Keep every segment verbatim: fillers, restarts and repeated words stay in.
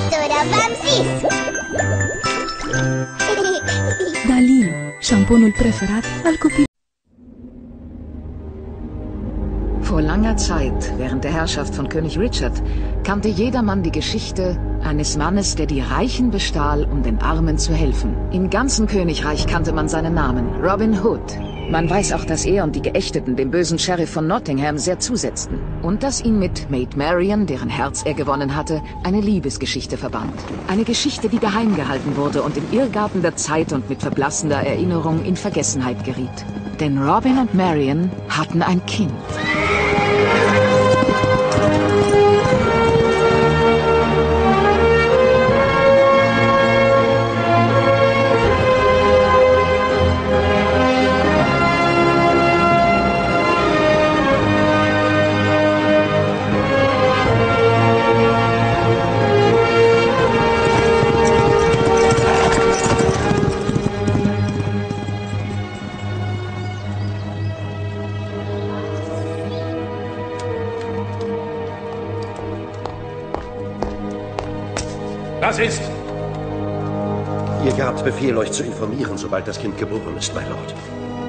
oder Bamsis. Dalil, șamponul preferat al copilului. Vor langer Zeit, während der Herrschaft von König Richard, kannte jedermann die Geschichte eines Mannes, der die Reichen bestahl, um den Armen zu helfen. Im ganzen Königreich kannte man seinen Namen, Robin Hood. Man weiß auch, dass er und die Geächteten dem bösen Sheriff von Nottingham sehr zusetzten. Und dass ihn mit Maid Marian, deren Herz er gewonnen hatte, eine Liebesgeschichte verband. Eine Geschichte, die geheim gehalten wurde und im Irrgarten der Zeit und mit verblassender Erinnerung in Vergessenheit geriet. Denn Robin und Marian hatten ein Kind. Was ist? Ihr gehabt Befehl, euch zu informieren, sobald das Kind geboren ist, mein Lord.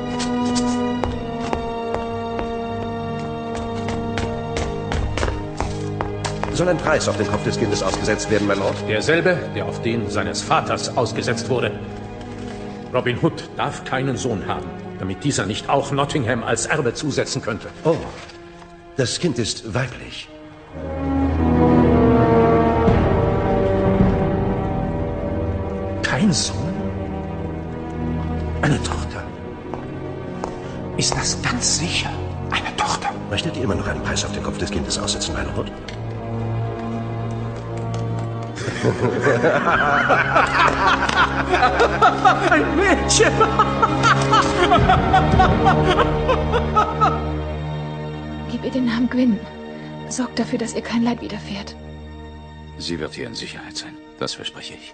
Soll ein Preis auf den Kopf des Kindes ausgesetzt werden, mein Lord? Derselbe, der auf den seines Vaters ausgesetzt wurde. Robin Hood darf keinen Sohn haben, damit dieser nicht auch Nottingham als Erbe zusetzen könnte. Oh, das Kind ist weiblich. Kein Sohn? Eine Tochter? Ist das ganz sicher eine Tochter? Möchtet ihr immer noch einen Preis auf den Kopf des Kindes aussetzen, mein Lord? Ein Mädchen! Gib ihr den Namen Gwyn. Sorgt dafür, dass ihr kein Leid widerfährt. Sie wird hier in Sicherheit sein. Das verspreche ich.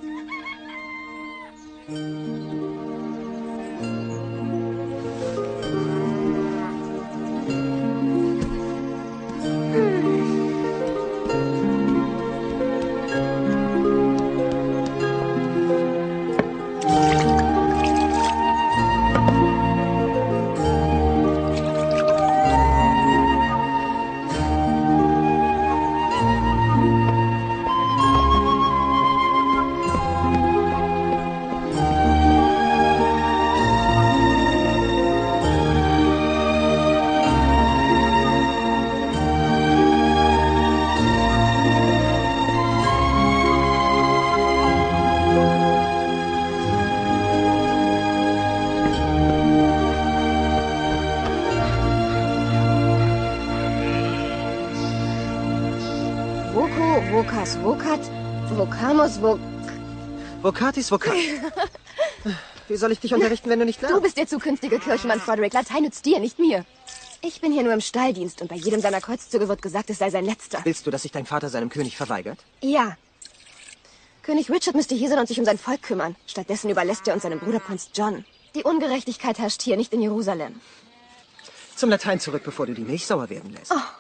Vokas, Vokat, Vokamus, Vok... Vokatis, Vokat. Wie soll ich dich unterrichten, wenn du nicht lernst? Du bist der zukünftige Kirchenmann, Frederick. Latein nützt dir, nicht mir. Ich bin hier nur im Stalldienst und bei jedem seiner Kreuzzüge wird gesagt, es sei sein letzter. Willst du, dass sich dein Vater seinem König verweigert? Ja. König Richard müsste hier sein und sich um sein Volk kümmern. Stattdessen überlässt er uns seinem Bruder Prinz John. Die Ungerechtigkeit herrscht hier, nicht in Jerusalem. Zum Latein zurück, bevor du die Milch sauer werden lässt. Oh.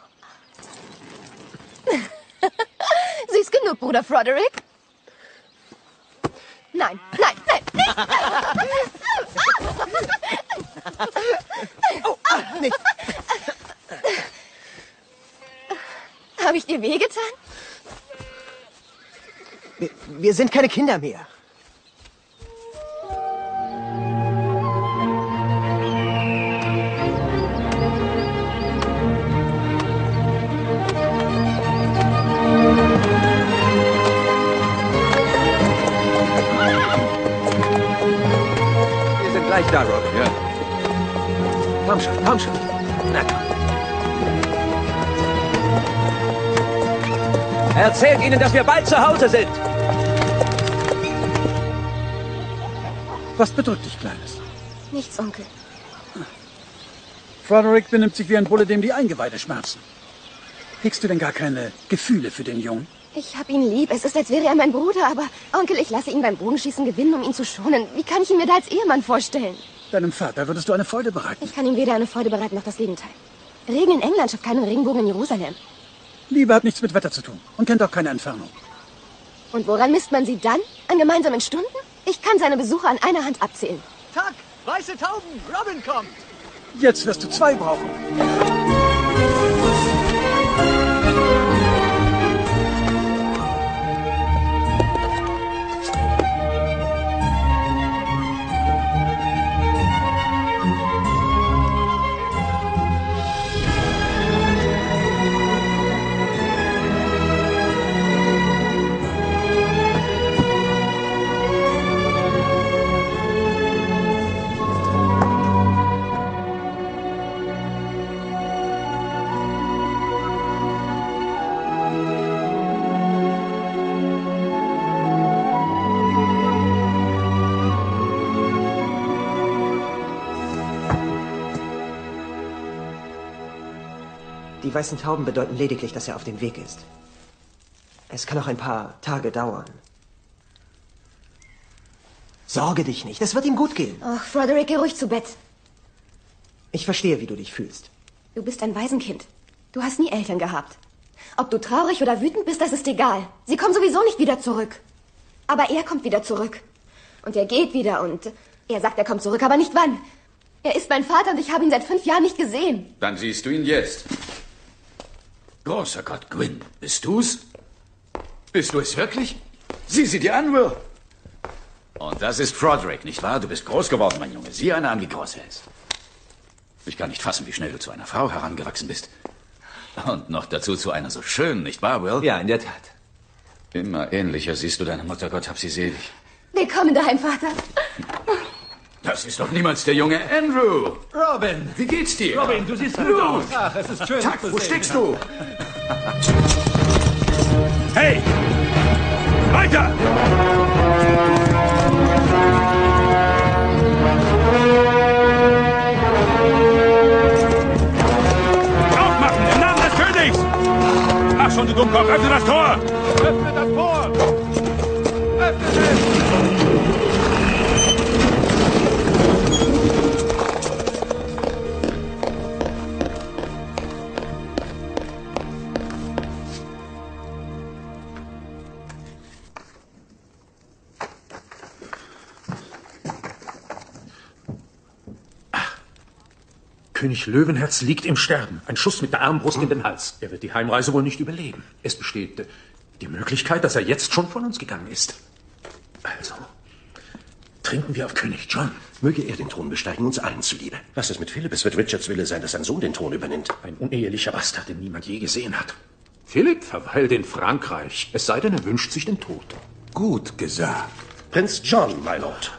Süß genug, Bruder Frederick. Nein, nein, nein, nicht! Oh, ah, nicht! Habe ich dir wehgetan? Wir, wir sind keine Kinder mehr. Gleich da, Robin. Ja. Komm schon, komm schon. Na komm. Erzählt ihnen, dass wir bald zu Hause sind. Was bedrückt dich, Kleines? Nichts, Onkel. Frederick benimmt sich wie ein Bulle, dem die Eingeweide schmerzen. Hegst du denn gar keine Gefühle für den Jungen? Ich hab ihn lieb. Es ist, als wäre er mein Bruder, aber Onkel, ich lasse ihn beim Bogenschießen gewinnen, um ihn zu schonen. Wie kann ich ihn mir da als Ehemann vorstellen? Deinem Vater würdest du eine Freude bereiten. Ich kann ihm weder eine Freude bereiten, noch das Gegenteil. Regen in England schafft keinen Regenbogen in Jerusalem. Liebe hat nichts mit Wetter zu tun und kennt auch keine Entfernung. Und woran misst man sie dann? An gemeinsamen Stunden? Ich kann seine Besuche an einer Hand abzählen. Tuck, weiße Tauben, Robin kommt. Jetzt wirst du zwei brauchen. Die weißen Tauben bedeuten lediglich, dass er auf dem Weg ist. Es kann auch ein paar Tage dauern. Sorge dich nicht, es wird ihm gut gehen. Ach, Frederick, geh ruhig zu Bett. Ich verstehe, wie du dich fühlst. Du bist ein Waisenkind. Du hast nie Eltern gehabt. Ob du traurig oder wütend bist, das ist egal. Sie kommen sowieso nicht wieder zurück. Aber er kommt wieder zurück. Und er geht wieder und er sagt, er kommt zurück, aber nicht wann. Er ist mein Vater und ich habe ihn seit fünf Jahren nicht gesehen. Dann siehst du ihn jetzt. Großer Gott, Gwyn, bist du's? Bist du es wirklich? Sieh sie dir an, Will. Und das ist Frederick, nicht wahr? Du bist groß geworden, mein Junge. Sieh einer an, wie groß er ist. Ich kann nicht fassen, wie schnell du zu einer Frau herangewachsen bist. Und noch dazu zu einer so schönen, nicht wahr, Will? Ja, in der Tat. Immer ähnlicher siehst du deine Mutter. Gott hab sie selig. Willkommen daheim, Vater. Das ist doch niemals der junge Andrew. Robin! Wie geht's dir? Robin, du siehst gut aus. Ach, es ist schön. Tuck, wo steckst du? Hey! Weiter! Aufmachen! Im Namen des Königs! Mach schon, du Dummkopf! Öffne das Tor! Öffne das Tor! Öffne es! König Löwenherz liegt im Sterben. Ein Schuss mit der Armbrust in den Hals. Er wird die Heimreise wohl nicht überleben. Es besteht die Möglichkeit, dass er jetzt schon von uns gegangen ist. Also, trinken wir auf König John. Möge er den Thron besteigen, uns allen zuliebe. Was ist mit Philipp? Es wird Richards Wille sein, dass sein Sohn den Thron übernimmt. Ein unehelicher Bastard, den niemand je gesehen hat. Philipp verweilt in Frankreich. Es sei denn, er wünscht sich den Tod. Gut gesagt. Prinz John, my Lord.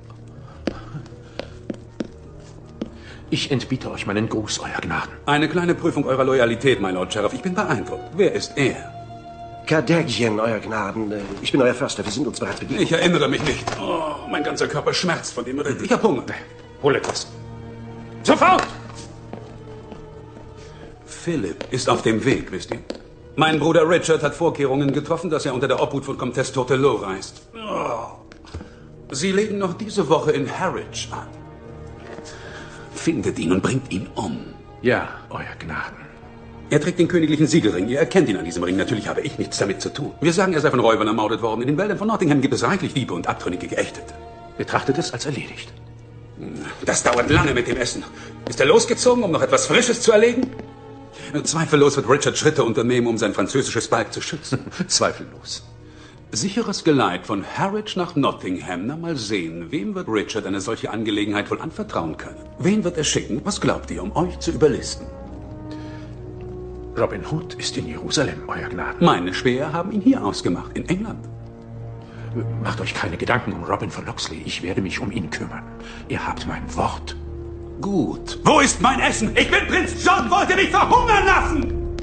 Ich entbiete euch meinen Gruß, Euer Gnaden. Eine kleine Prüfung eurer Loyalität, mein Lord Sheriff. Ich bin beeindruckt. Wer ist er? Kardagien, Euer Gnaden. Ich bin euer Förster. Wir sind uns bereits begegnet. Ich erinnere mich nicht. Oh, mein ganzer Körper schmerzt von dem Ritt. Ich hab Hunger. Hol etwas. Sofort! Philipp ist auf dem Weg, wisst ihr? Mein Bruder Richard hat Vorkehrungen getroffen, dass er unter der Obhut von Comtesse Tourtelot reist. Oh. Sie legen noch diese Woche in Harwich an. Findet ihn und bringt ihn um. Ja, Euer Gnaden. Er trägt den königlichen Siegelring. Ihr erkennt ihn an diesem Ring. Natürlich habe ich nichts damit zu tun. Wir sagen, er sei von Räubern ermordet worden. In den Wäldern von Nottingham gibt es reichlich Liebe und abtrünnige Geächtete. Betrachtet es als erledigt. Das dauert lange mit dem Essen. Ist er losgezogen, um noch etwas Frisches zu erlegen? Zweifellos wird Richard Schritte unternehmen, um sein französisches Balk zu schützen. Zweifellos. Sicheres Geleit von Harwich nach Nottingham. Na, mal sehen, wem wird Richard eine solche Angelegenheit wohl anvertrauen können? Wen wird er schicken? Was glaubt ihr, um euch zu überlisten? Robin Hood ist in Jerusalem, Euer Gnaden. Meine Späher haben ihn hier ausgemacht, in England. Macht euch keine Gedanken um Robin von Locksley. Ich werde mich um ihn kümmern. Ihr habt mein Wort. Gut. Wo ist mein Essen? Ich bin Prinz John, wollt ihr mich verhungern lassen?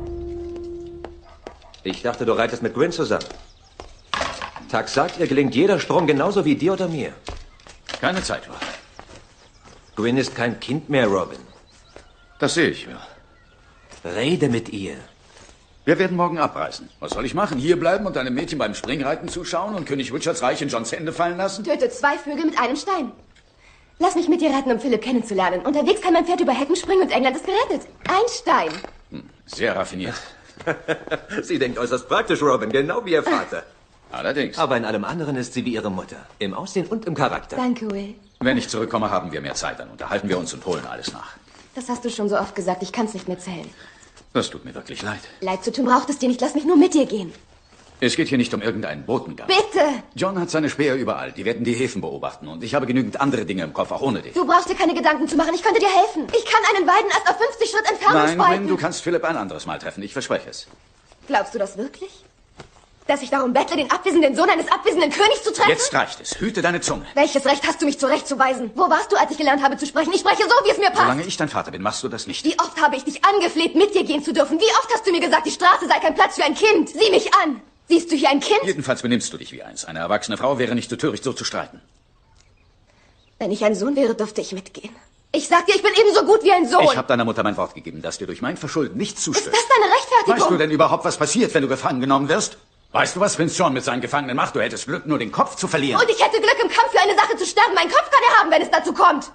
Ich dachte, du reitest mit Gwyn zusammen. Tuck sagt, ihr gelingt jeder Sprung genauso wie dir oder mir. Keine Zeit, Will. Gwyn ist kein Kind mehr, Robin. Das sehe ich, Will. Rede mit ihr. Wir werden morgen abreisen. Was soll ich machen? Hier bleiben und einem Mädchen beim Springreiten zuschauen und König Richards Reich in Johns Hände fallen lassen? Töte zwei Vögel mit einem Stein. Lass mich mit dir reiten, um Philipp kennenzulernen. Unterwegs kann mein Pferd über Hecken springen und England ist gerettet. Ein Stein. Hm, sehr raffiniert. Sie denkt äußerst praktisch, Robin, genau wie ihr Vater. Allerdings. Aber in allem anderen ist sie wie ihre Mutter. Im Aussehen und im Charakter. Danke, Will. Wenn ich zurückkomme, haben wir mehr Zeit. Dann unterhalten wir uns und holen alles nach. Das hast du schon so oft gesagt. Ich kann es nicht mehr zählen. Das tut mir wirklich leid. Leid zu tun braucht es dir nicht. Lass mich nur mit dir gehen. Es geht hier nicht um irgendeinen Botengang. Bitte! John hat seine Späher überall. Die werden die Häfen beobachten. Und ich habe genügend andere Dinge im Kopf, auch ohne dich. Du brauchst dir keine Gedanken zu machen. Ich könnte dir helfen. Ich kann einen Weidenast auf fünfzig Schritt Entfernung Nein, spalten. Gwen, du kannst Philipp ein anderes Mal treffen. Ich verspreche es. Glaubst du das wirklich? Dass ich darum bettle, den abwesenden Sohn eines abwesenden Königs zu treffen? Jetzt reicht es. Hüte deine Zunge. Welches Recht hast du, mich zurechtzuweisen? Wo warst du, als ich gelernt habe zu sprechen? Ich spreche so, wie es mir passt. Solange ich dein Vater bin, machst du das nicht. Wie oft habe ich dich angefleht, mit dir gehen zu dürfen? Wie oft hast du mir gesagt, die Straße sei kein Platz für ein Kind? Sieh mich an! Siehst du hier ein Kind? Jedenfalls benimmst du dich wie eins. Eine erwachsene Frau wäre nicht so töricht, so zu streiten. Wenn ich ein Sohn wäre, dürfte ich mitgehen. Ich sag dir, ich bin ebenso gut wie ein Sohn. Ich habe deiner Mutter mein Wort gegeben, dass dir durch mein Verschulden nichts zustößt. Ist das deine Rechtfertigung? Weißt du denn überhaupt, was passiert, wenn du gefangen genommen wirst? Weißt du, was Prinz John mit seinen Gefangenen macht? Du hättest Glück, nur den Kopf zu verlieren. Und ich hätte Glück, im Kampf für eine Sache zu sterben. Meinen Kopf kann er haben, wenn es dazu kommt.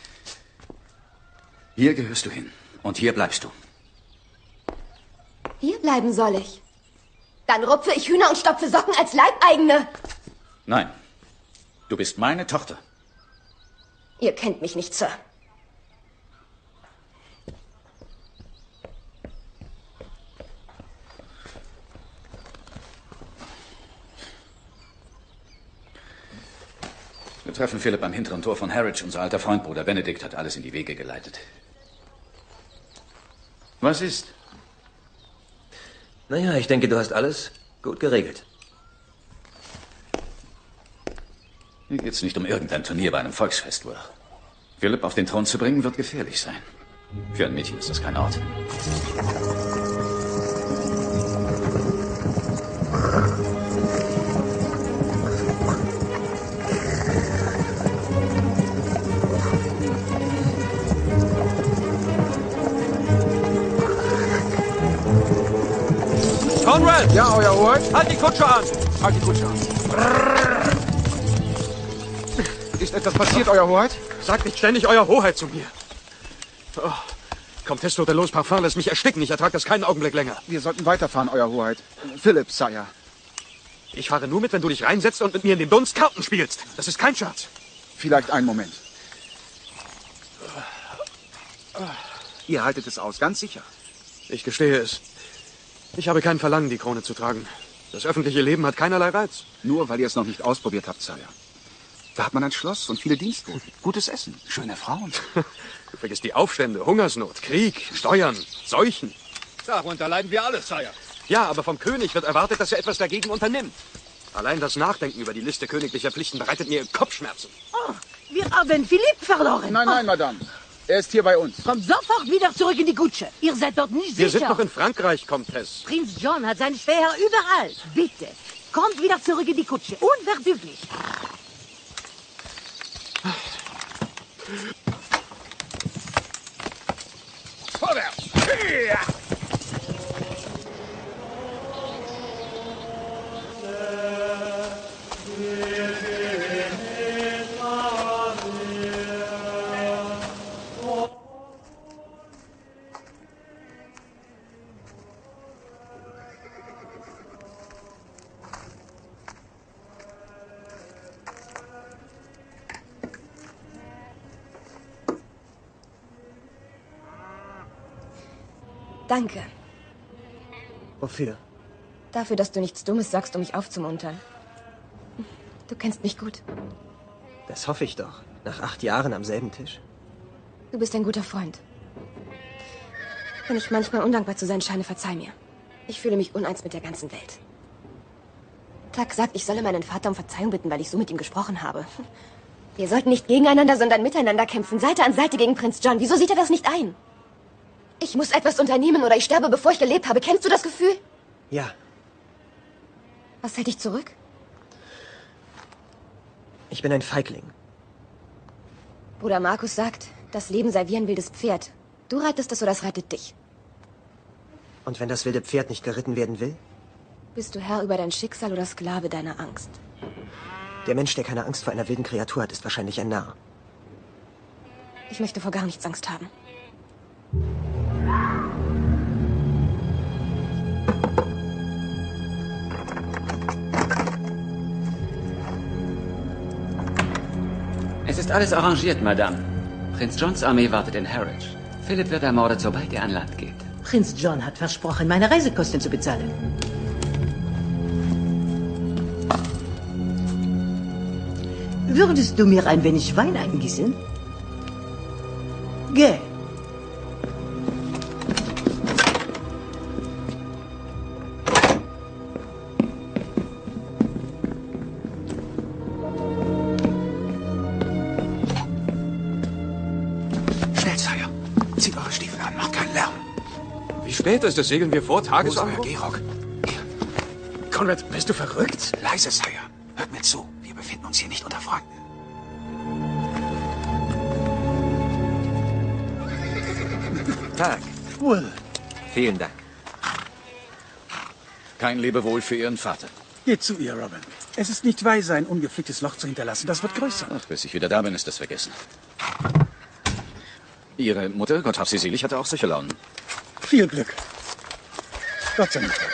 Hier gehörst du hin. Und hier bleibst du. Hier bleiben soll ich. Dann rupfe ich Hühner und stopfe Socken als Leibeigene. Nein. Du bist meine Tochter. Ihr kennt mich nicht, Sir. Wir treffen Philipp am hinteren Tor von Harwich. Unser alter Freund, Bruder Benedikt, hat alles in die Wege geleitet. Was ist? Naja, ich denke, du hast alles gut geregelt. Hier geht's nicht um irgendein Turnier bei einem Volksfest, Will. Philipp auf den Thron zu bringen, wird gefährlich sein. Für ein Mädchen ist das kein Ort. Conrad! Ja, Euer Hoheit? Halt die Kutsche an! Halt die Kutsche an. Ist etwas passiert, Euer Hoheit? Sagt nicht ständig Euer Hoheit zu mir. Oh, Comtesse Totelots Parfum lässt mich ersticken. Ich ertrage das keinen Augenblick länger. Wir sollten weiterfahren, Euer Hoheit. Philipp, Sire. Ich fahre nur mit, wenn du dich reinsetzt und mit mir in den Dunst Karten spielst. Das ist kein Scherz. Vielleicht einen Moment. Ihr haltet es aus, ganz sicher. Ich gestehe es. Ich habe kein Verlangen, die Krone zu tragen. Das öffentliche Leben hat keinerlei Reiz. Nur weil ihr es noch nicht ausprobiert habt, Sire. Da hat man ein Schloss und viele Dienstboten. Gutes Essen, schöne Frauen. Du vergisst die Aufstände, Hungersnot, Krieg, Steuern, Seuchen. Darunter leiden wir alle, Sire. Ja, aber vom König wird erwartet, dass er etwas dagegen unternimmt. Allein das Nachdenken über die Liste königlicher Pflichten bereitet mir Kopfschmerzen. Oh, wir haben Philipp verloren. Nein, nein, Madame. Er ist hier bei uns. Kommt sofort wieder zurück in die Kutsche. Ihr seid dort nicht Wir sicher. sind noch in Frankreich, Comtesse. Prinz John hat seinen Späher überall. Bitte, kommt wieder zurück in die Kutsche. Unverzüglich. Vorwärts! Ja. Danke. Wofür? Dafür, dass du nichts Dummes sagst, um mich aufzumuntern. Du kennst mich gut. Das hoffe ich doch. Nach acht Jahren am selben Tisch. Du bist ein guter Freund. Wenn ich manchmal undankbar zu sein scheine, verzeih mir. Ich fühle mich uneins mit der ganzen Welt. Tak sagt, ich solle meinen Vater um Verzeihung bitten, weil ich so mit ihm gesprochen habe. Wir sollten nicht gegeneinander, sondern miteinander kämpfen, Seite an Seite gegen Prinz John. Wieso sieht er das nicht ein? Ich muss etwas unternehmen oder ich sterbe, bevor ich gelebt habe. Kennst du das Gefühl? Ja. Was hält dich zurück? Ich bin ein Feigling. Bruder Markus sagt, das Leben sei wie ein wildes Pferd. Du reitest es oder es reitet dich. Und wenn das wilde Pferd nicht geritten werden will? Bist du Herr über dein Schicksal oder Sklave deiner Angst? Der Mensch, der keine Angst vor einer wilden Kreatur hat, ist wahrscheinlich ein Narr. Ich möchte vor gar nichts Angst haben. Es ist alles arrangiert, Madame. Prinz Johns Armee wartet in Harwich. Philipp wird ermordet, sobald er an Land geht. Prinz John hat versprochen, meine Reisekosten zu bezahlen. Würdest du mir ein wenig Wein eingießen? Geh. Schnell, Sire. Zieht eure Stiefel an, macht keinen Lärm. Wie spät ist es? Segeln wir vor Tagesanbruch? Wo ist euer Gehrock? Hier. Conrad, bist du verrückt? Leise, Sire. Hört mir zu. Wir befinden uns hier nicht unter Freunden. Tag. Wohl. Vielen Dank. Kein Lebewohl für Ihren Vater. Geht zu ihr, Robin. Es ist nicht weise, ein ungeflicktes Loch zu hinterlassen. Das wird größer. Ach, bis ich wieder da bin, ist das vergessen. Ihre Mutter, Gott hab sie selig, hatte auch solche Launen. Viel Glück. Gott sei Dank.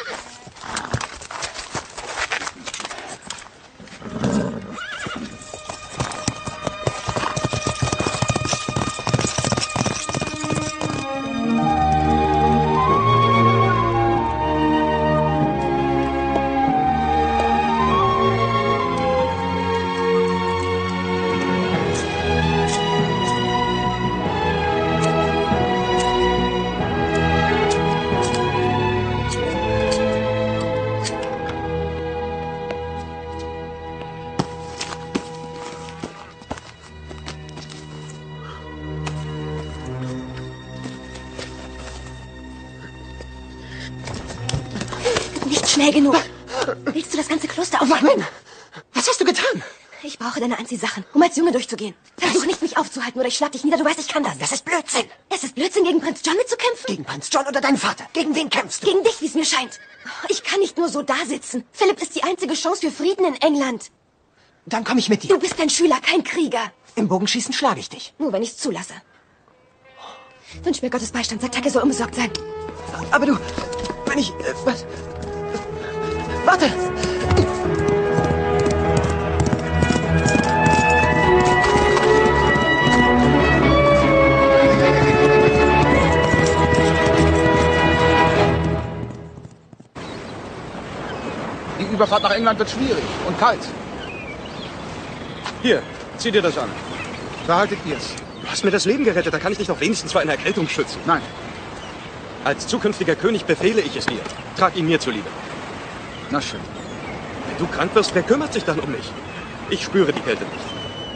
Schnell genug. Willst du das ganze Kloster aufhalten? Was hast du getan? Ich brauche deine Anziehsachen, um als Junge durchzugehen. Versuch nicht, mich aufzuhalten, oder ich schlag dich nieder. Du weißt, ich kann das. Das ist Blödsinn. Es ist Blödsinn, gegen Prinz John mitzukämpfen? Gegen Prinz John oder deinen Vater? Gegen wen kämpfst du? Gegen dich, wie es mir scheint. Ich kann nicht nur so da sitzen. Philipp ist die einzige Chance für Frieden in England. Dann komme ich mit dir. Du bist ein Schüler, kein Krieger. Im Bogenschießen schlage ich dich. Nur, wenn ich es zulasse. Wünsch mir Gottes Beistand. Sag Tag, soll unbesorgt sein. Aber du, wenn ich... Äh, was? Warte! Die Überfahrt nach England wird schwierig und kalt. Hier, zieh dir das an. Behaltet ihr's. Du hast mir das Leben gerettet, da kann ich dich doch wenigstens vor einer Erkältung schützen. Nein. Als zukünftiger König befehle ich es dir. Trag ihn mir zuliebe. Na schön. Wenn du krank wirst, wer kümmert sich dann um mich? Ich spüre die Kälte nicht.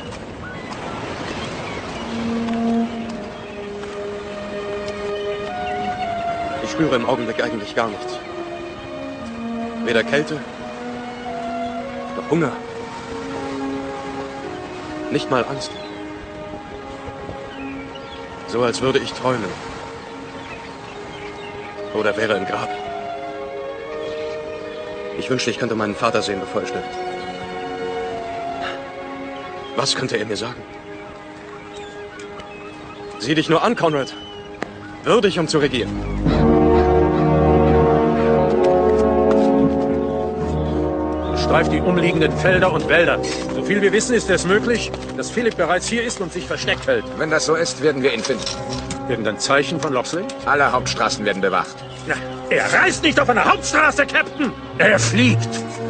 Ich spüre im Augenblick eigentlich gar nichts. Weder Kälte, noch Hunger, nicht mal Angst. So als würde ich träumen. Oder wäre im Grab. Ich wünschte, ich könnte meinen Vater sehen, bevor er stirbt. Was könnte er mir sagen? Sieh dich nur an, Conrad. Würdig, um zu regieren. Streift die umliegenden Felder und Wälder. So viel wir wissen, ist es möglich, dass Philipp bereits hier ist und sich versteckt hält. Wenn das so ist, werden wir ihn finden. Irgendein Zeichen von Loxley? Alle Hauptstraßen werden bewacht. Na, er reist nicht auf einer Hauptstraße, Captain! Er fliegt!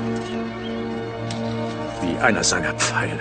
Wie einer seiner Pfeile.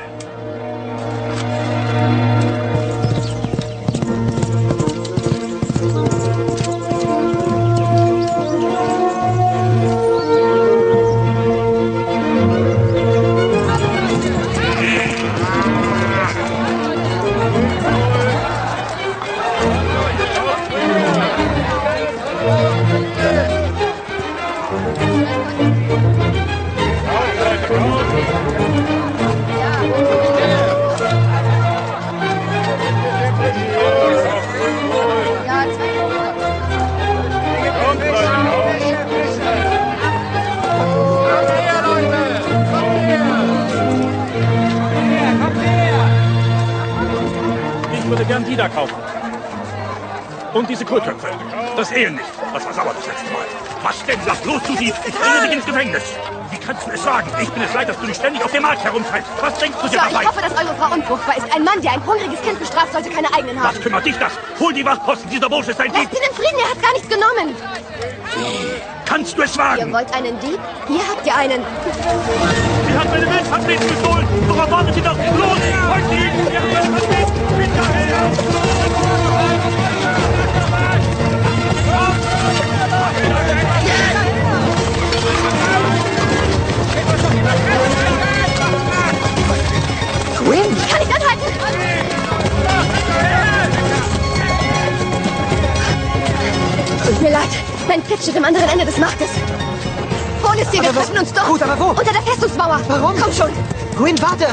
Ich würde gern die da kaufen. Und diese Kohlköpfe. Das Ehe nicht. Das war sauer das letzte Mal. Was denn? Lass los, du Dieb! Ich bringe dich ins Gefängnis! Wie kannst du es wagen? Ich bin es leid, dass du dich ständig auf dem Markt herumtreibst. Was denkst du dir Sir, dabei? ich hoffe, dass eure Frau unfruchtbar ist. Ein Mann, der ein hungriges Kind bestraft, sollte keine eigenen haben. Was kümmert dich das? Hol die Wachposten, dieser Bursche ist ein Dieb. Lasst ihn in Frieden, er hat gar nichts genommen. Kannst du es wagen? Ihr wollt einen Dieb? Hier habt ihr einen. Sie hat meine Milchvertretung gestohlen. Doch erwartet sie doch. Los, folgt ihm. Sie hat meine Vertretung. Hinterher. Gwyn! Ich kann nicht anhalten! Tut mir leid. Mein Pit steht am anderen Ende des Marktes. Hol es dir, wir treffen uns dort. Gut, aber wo? Unter der Festungsmauer. Warum? Komm schon. Gwyn, warte!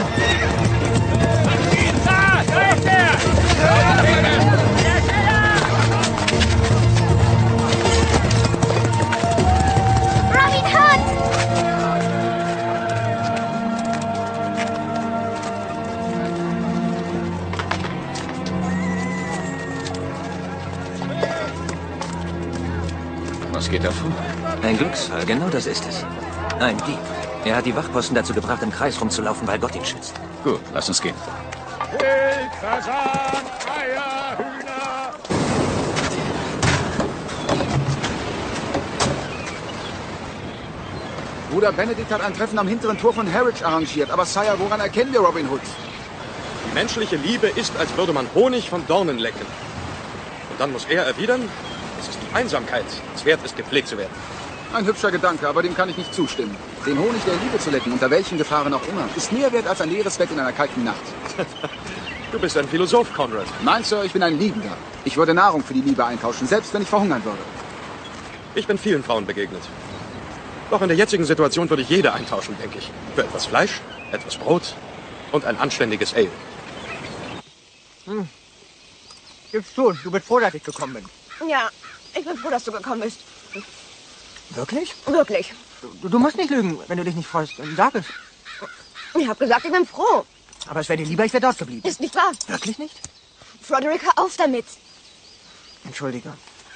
Da, da ist er! Robin Hood! Was geht da vor? Ein Glücksfall, genau das ist es. Ein Dieb. Er hat die Wachposten dazu gebracht, im Kreis rumzulaufen, weil Gott ihn schützt. Gut, lass uns gehen. Wild, Fasan, Eier, Hühner! Bruder Benedikt hat ein Treffen am hinteren Tor von Harwich arrangiert. Aber Sire, woran erkennen wir Robin Hood? Die menschliche Liebe ist, als würde man Honig von Dornen lecken. Und dann muss er erwidern, es ist die Einsamkeit, es wert ist, gepflegt zu werden. Ein hübscher Gedanke, aber dem kann ich nicht zustimmen. Den Honig der Liebe zu lecken, unter welchen Gefahren auch immer, ist mehr wert als ein leeres Bett in einer kalten Nacht. Du bist ein Philosoph, Conrad. Nein, Sir, ich bin ein Liebender. Ich würde Nahrung für die Liebe eintauschen, selbst wenn ich verhungern würde. Ich bin vielen Frauen begegnet. Doch in der jetzigen Situation würde ich jede eintauschen, denke ich. Für etwas Fleisch, etwas Brot und ein anständiges Ale. Hm. Gib's zu, du bist froh, dass ich gekommen bin. Ja, ich bin froh, dass du gekommen bist. Wirklich? Wirklich. Du, du musst nicht lügen, wenn du dich nicht freust. Sag es. Ich hab gesagt, ich bin froh. Aber es wäre dir lieber, ich wäre dort geblieben. Ist nicht wahr. Wirklich nicht? Frederick, hör auf damit. Entschuldige.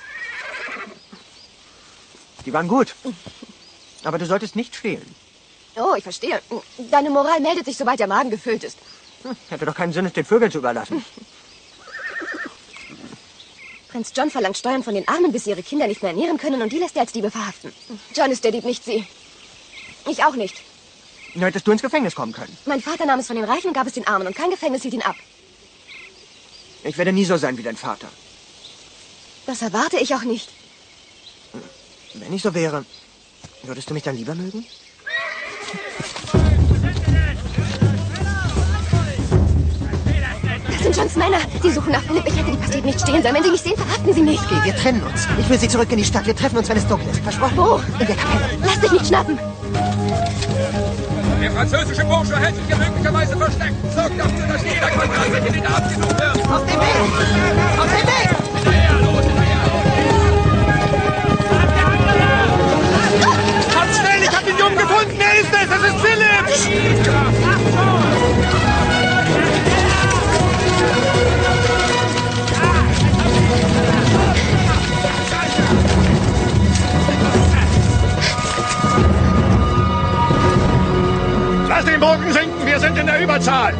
Die waren gut. Aber du solltest nicht stehlen. Oh, ich verstehe. Deine Moral meldet sich, sobald der Magen gefüllt ist. Hm, hätte doch keinen Sinn, es den Vögeln zu überlassen. Prinz John verlangt Steuern von den Armen, bis sie ihre Kinder nicht mehr ernähren können, und die lässt er als Diebe verhaften. John ist der Dieb, nicht sie. Ich auch nicht. Nur hättest du ins Gefängnis kommen können. Mein Vater nahm es von den Reichen und gab es den Armen, und kein Gefängnis hielt ihn ab. Ich werde nie so sein wie dein Vater. Das erwarte ich auch nicht. Wenn ich so wäre, würdest du mich dann lieber mögen? Das sind Johns Männer. Sie suchen nach Philipp. Ich hätte die Pasteten nicht stehlen sollen. Wenn sie mich sehen, verhaften sie mich. Geh, wir trennen uns. Ich will sie zurück in die Stadt. Wir treffen uns, wenn es dunkel ist. Versprochen? Wo? In der Kapelle. Lass dich nicht schnappen. Der französische Bursche hält sich hier möglicherweise versteckt. Sorgt dafür, dass jeder Quadrat in den Arm genug wird. Auf den Weg! Auf den Weg! Hinterher, los, hinterher! Kommt schnell, ich hab den Jungen gefunden! Er ist es! Es ist Philipp! Lass den Bogen sinken, wir sind in der Überzahl.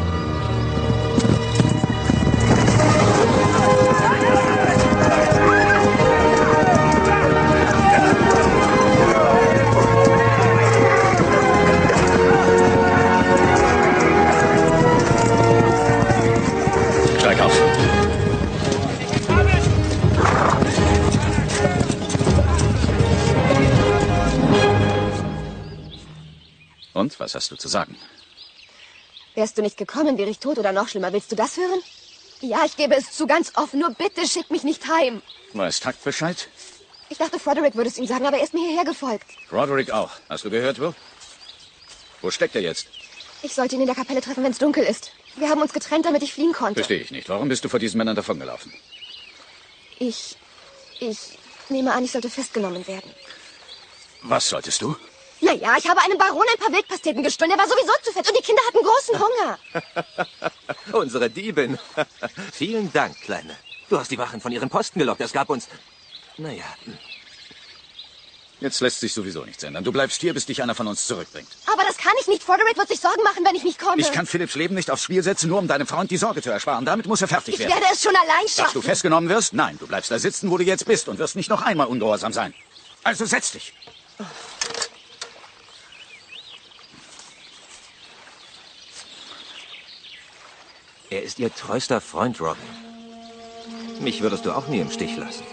Steig auf. Und, was hast du zu sagen? Wärst du nicht gekommen, wäre ich tot oder noch schlimmer. Willst du das hören? Ja, ich gebe es zu, ganz offen. Nur bitte schick mich nicht heim. Weiß Takt Bescheid? Ich dachte, Frederick würde es ihm sagen, aber er ist mir hierher gefolgt. Roderick auch. Hast du gehört, wo? Wo steckt er jetzt? Ich sollte ihn in der Kapelle treffen, wenn es dunkel ist. Wir haben uns getrennt, damit ich fliehen konnte. Verstehe ich nicht. Warum bist du vor diesen Männern davongelaufen? Ich... ich nehme an, ich sollte festgenommen werden. Was solltest du? Naja, ich habe einem Baron ein paar Wildpasteten gestohlen. Er war sowieso zu fett und die Kinder hatten großen Hunger. Unsere Diebin. Vielen Dank, Kleine. Du hast die Wachen von ihren Posten gelockt. Das gab uns... Naja. Jetzt lässt sich sowieso nichts ändern. Du bleibst hier, bis dich einer von uns zurückbringt. Aber das kann ich nicht. Frederick wird sich Sorgen machen, wenn ich nicht komme. Ich kann Philipps Leben nicht aufs Spiel setzen, nur um deinem Freund die Sorge zu ersparen. Damit muss er fertig ich werden. Ich werde es schon allein schaffen. Dass du festgenommen wirst? Nein, du bleibst da sitzen, wo du jetzt bist und wirst nicht noch einmal ungehorsam sein. Also setz dich. Er ist Ihr treuster Freund, Robin. Mich würdest du auch nie im Stich lassen.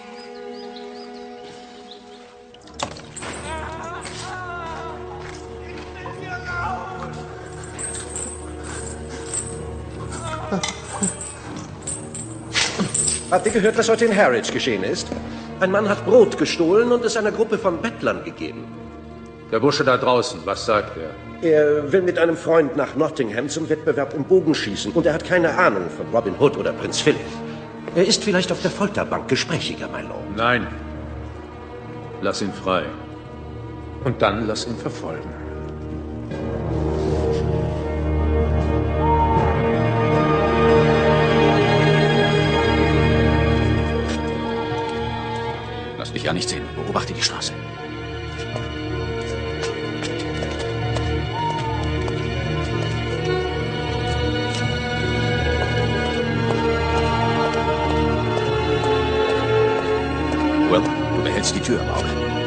Habt ihr gehört, was heute in Harwich geschehen ist? Ein Mann hat Brot gestohlen und es einer Gruppe von Bettlern gegeben. Der Bursche da draußen, was sagt er? Er will mit einem Freund nach Nottingham zum Wettbewerb im Bogenschießen und er hat keine Ahnung von Robin Hood oder Prinz Philipp. Er ist vielleicht auf der Folterbank gesprächiger, mein Lord. Nein. Lass ihn frei. Und dann lass ihn verfolgen. Lass dich ja nicht sehen. Beobachte die Straße. Will, du behältst die Tür im Auge.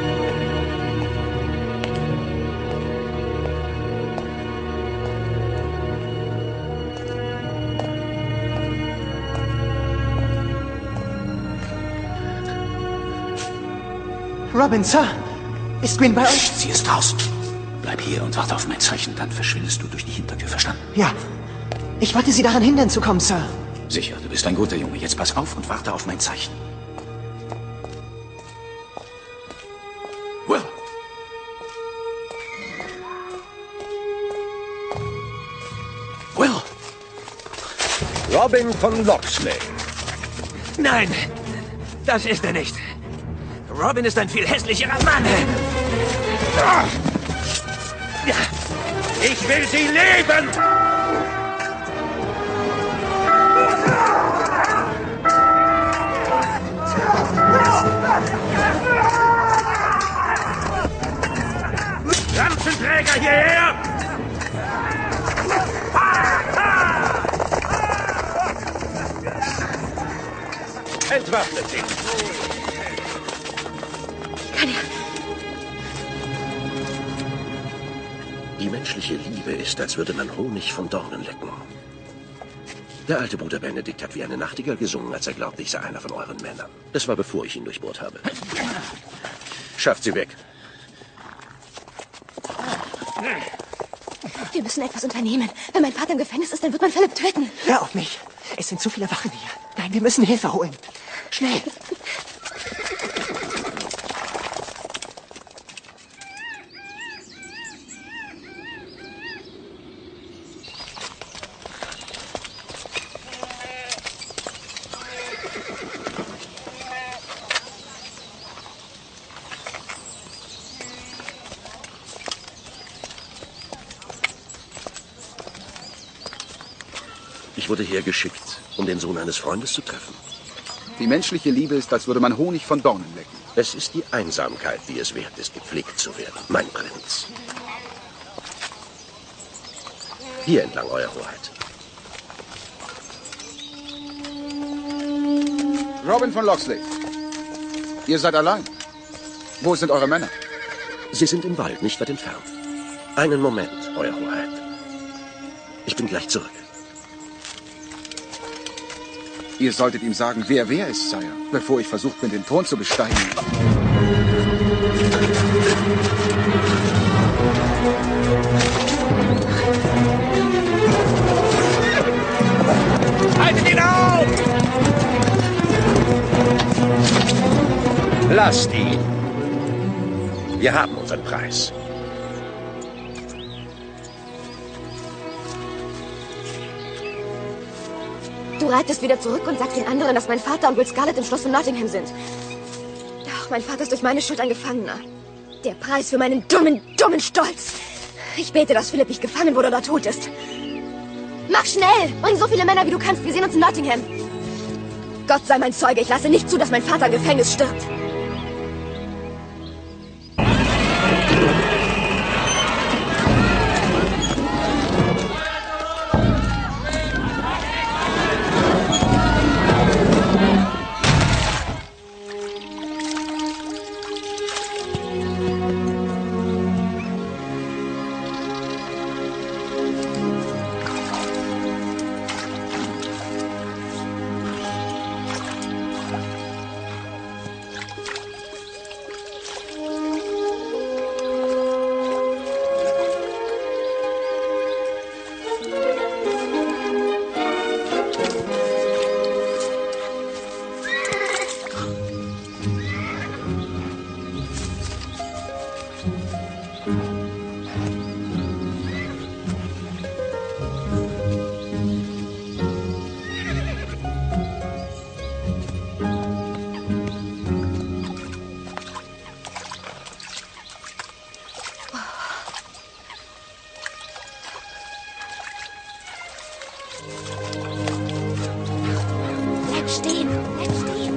Robin, Sir, ist Gwyn bei euch? Psst, sie ist draußen. Bleib hier und warte auf mein Zeichen, dann verschwindest du durch die Hintertür, verstanden? Ja. Ich wollte Sie daran hindern zu kommen, Sir. Sicher, du bist ein guter Junge. Jetzt pass auf und warte auf mein Zeichen. Will! Will! Robin von Locksley. Nein, das ist er nicht. Robin ist ein viel hässlicherer Mann. Ich will Sie leben! Lanzenträger hierher! Entwaffnet ihn! Kann er? Die menschliche Liebe ist, als würde man Honig von Dornen lecken. Der alte Bruder Benedikt hat wie eine Nachtigall gesungen, als er glaubte, ich sei einer von euren Männern. Das war, bevor ich ihn durchbohrt habe. Schafft sie weg. Wir müssen etwas unternehmen. Wenn mein Vater im Gefängnis ist, dann wird man Philipp töten. Hör auf mich. Es sind zu viele Wachen hier. Nein, wir müssen Hilfe holen. Schnell. Ich wurde hergeschickt, um den Sohn eines Freundes zu treffen. Die menschliche Liebe ist, als würde man Honig von Dornen lecken. Es ist die Einsamkeit, die es wert ist, gepflegt zu werden, mein Prinz. Hier entlang, Euer Hoheit. Robin von Locksley. Ihr seid allein. Wo sind eure Männer? Sie sind im Wald, nicht weit entfernt. Einen Moment, Euer Hoheit. Ich bin gleich zurück. Ihr solltet ihm sagen, wer wer ist, Sire, bevor ich versucht bin, den Thron zu besteigen. Haltet ihn auf! Lasst ihn. Wir haben unseren Preis. Du reitest wieder zurück und sagst den anderen, dass mein Vater und Will Scarlet im Schloss von Nottingham sind. Ach, mein Vater ist durch meine Schuld ein Gefangener. Der Preis für meinen dummen, dummen Stolz. Ich bete, dass Philipp nicht gefangen wurde oder tot ist. Mach schnell! Bring so viele Männer, wie du kannst. Wir sehen uns in Nottingham. Gott sei mein Zeuge, ich lasse nicht zu, dass mein Vater im Gefängnis stirbt. Bleib stehen, bleib stehen.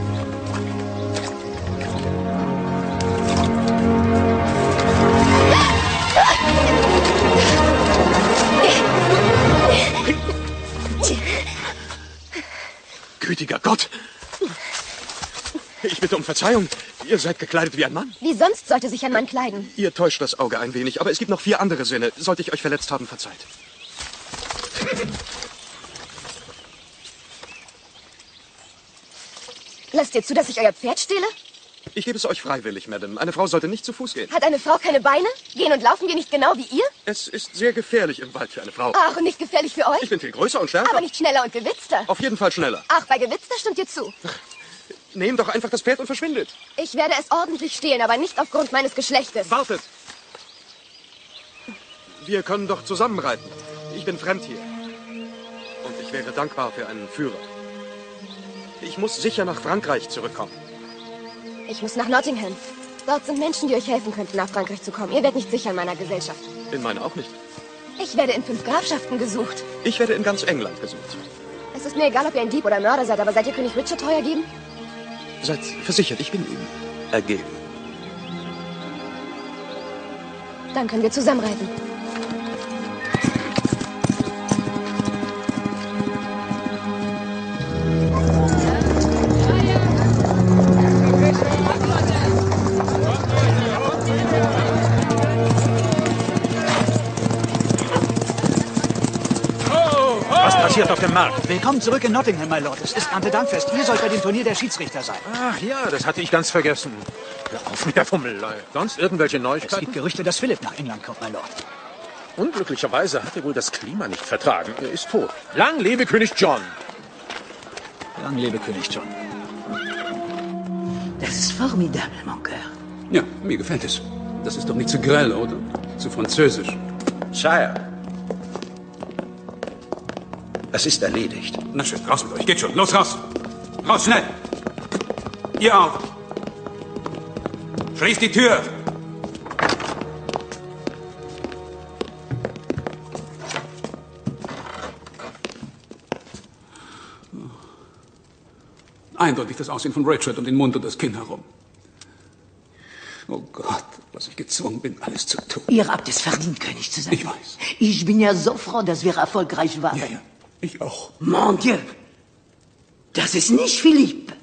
Gütiger Gott! Ich bitte um Verzeihung. Ihr seid gekleidet wie ein Mann. Wie sonst sollte sich ein Mann kleiden? Ihr täuscht das Auge ein wenig, aber es gibt noch vier andere Sinne. Sollte ich euch verletzt haben, verzeiht. Lasst ihr zu, dass ich euer Pferd stehle? Ich gebe es euch freiwillig, Madame. Eine Frau sollte nicht zu Fuß gehen. Hat eine Frau keine Beine? Gehen und laufen wir nicht genau wie ihr? Es ist sehr gefährlich im Wald für eine Frau. Ach, und nicht gefährlich für euch? Ich bin viel größer und stärker. Aber nicht schneller und gewitzter. Auf jeden Fall schneller. Ach, bei gewitzter stimmt ihr zu. Nehmt doch einfach das Pferd und verschwindet. Ich werde es ordentlich stehlen, aber nicht aufgrund meines Geschlechtes. Wartet! Wir können doch zusammen reiten. Ich bin fremd hier. Und ich wäre dankbar für einen Führer. Ich muss sicher nach Frankreich zurückkommen. Ich muss nach Nottingham. Dort sind Menschen, die euch helfen könnten, nach Frankreich zu kommen. Ihr werdet nicht sicher in meiner Gesellschaft. In meiner auch nicht. Ich werde in fünf Grafschaften gesucht. Ich werde in ganz England gesucht. Es ist mir egal, ob ihr ein Dieb oder Mörder seid, aber seid ihr König Richard treu ergeben? Seid versichert, ich bin ihm ergeben. Dann können wir zusammen reiten. Was passiert auf dem Markt? Willkommen zurück in Nottingham, my Lord. Es ist Erntedankfest. Ihr sollt bei dem Turnier der Schiedsrichter sein. Ach ja, das hatte ich ganz vergessen. Hör auf mit der Fummelei. Sonst irgendwelche Neuigkeiten? Es gibt Gerüchte, dass Philipp nach England kommt, my Lord. Unglücklicherweise hat er wohl das Klima nicht vertragen. Er ist tot. Lang lebe König John. Lang lebe König John. Das ist formidable, mon cœur. Ja, mir gefällt es. Das ist doch nicht zu grell, oder? Zu französisch. Sire. Es ist erledigt. Na schön, raus mit euch. Geht schon. Los, raus. Raus, schnell. Ihr auch. Schließt die Tür. Eindeutig das Aussehen von Richard um den Mund und das Kinn herum. Oh Gott, was ich gezwungen bin, alles zu tun. Ihr habt es verdient, König zu sein. Ich weiß. Ich bin ja so froh, dass wir erfolgreich waren. Ja, ja, ich auch. Mon Dieu, das ist nicht Philipp.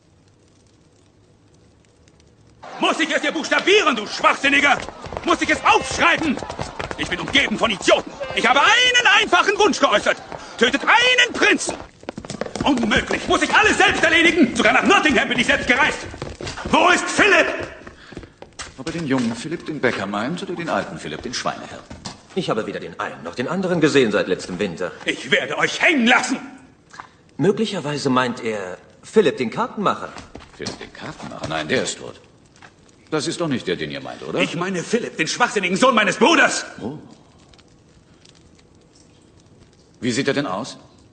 Muss ich es dir buchstabieren, du Schwachsinniger? Muss ich es aufschreiben? Ich bin umgeben von Idioten. Ich habe einen einfachen Wunsch geäußert. Tötet einen Prinzen. Unmöglich. Muss ich alles selbst erledigen? Sogar nach Nottingham bin ich selbst gereist. Wo ist Philipp? Ob er den jungen Philipp, den Bäcker meint, oder den alten Philipp, den Schweinehirten? Ich habe weder den einen noch den anderen gesehen seit letztem Winter. Ich werde euch hängen lassen. Möglicherweise meint er Philipp, den Kartenmacher. Philipp, den Kartenmacher? Nein, der ist tot. Das ist doch nicht der, den ihr meint, oder? Ich meine Philipp, den schwachsinnigen Sohn meines Bruders. Oh. Wie sieht er denn aus?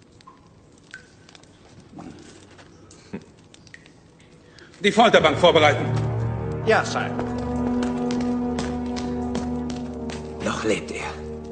Die Folterbank vorbereiten. Ja, Sire. Noch lebt er.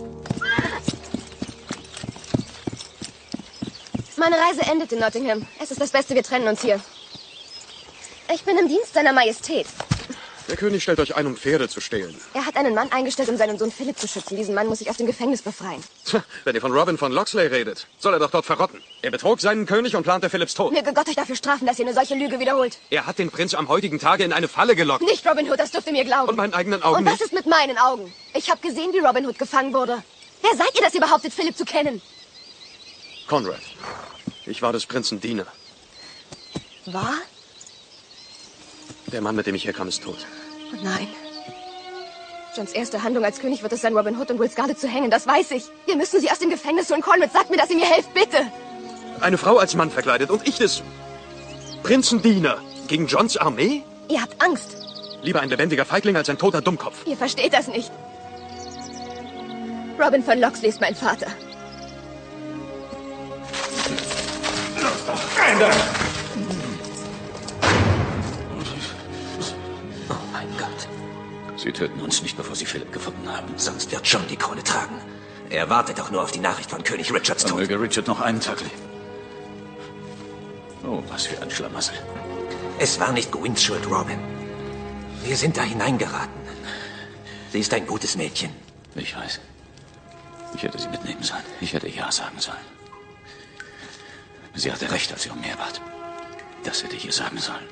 Meine Reise endet in Nottingham. Es ist das Beste, wir trennen uns hier. Ich bin im Dienst seiner Majestät. Der König stellt euch ein, um Pferde zu stehlen. Er hat einen Mann eingestellt, um seinen Sohn Philipp zu schützen. Diesen Mann muss ich aus dem Gefängnis befreien. Tja, wenn ihr von Robin von Locksley redet, soll er doch dort verrotten. Er betrog seinen König und plante Philipps Tod. Möge Gott euch dafür strafen, dass ihr eine solche Lüge wiederholt. Er hat den Prinz am heutigen Tage in eine Falle gelockt. Nicht Robin Hood, das dürft ihr mir glauben. Und meinen eigenen Augen Und was nicht? ist mit meinen Augen? Ich habe gesehen, wie Robin Hood gefangen wurde. Wer seid ihr, dass ihr behauptet, Philipp zu kennen? Conrad. Ich war des Prinzen Diener. War? Der Mann, mit dem ich herkam, ist tot. Oh nein. Johns erste Handlung als König wird es sein, Robin Hood und Will Scarlet zu hängen, das weiß ich. Wir müssen sie aus dem Gefängnis holen. Conrad, sagt mir, dass ihr mir helft, bitte. Eine Frau als Mann verkleidet und ich des Prinzendiener gegen Johns Armee? Ihr habt Angst. Lieber ein lebendiger Feigling als ein toter Dummkopf. Ihr versteht das nicht. Robin von Locksley ist mein Vater. Oh mein Gott. Sie töten uns nicht, bevor Sie Philipp gefunden haben. Sonst wird John die Krone tragen. Er wartet doch nur auf die Nachricht von König Richards Tod. Möge Richard noch einen Tag leben. Oh, was für ein Schlamassel. Es war nicht Gwyns Schuld, Robin. Wir sind da hineingeraten. Sie ist ein gutes Mädchen. Ich weiß. Ich hätte sie mitnehmen sollen. Ich hätte Ja sagen sollen. Sie hatte recht, als sie um mehr bat. Das hätte ich ihr sagen sollen.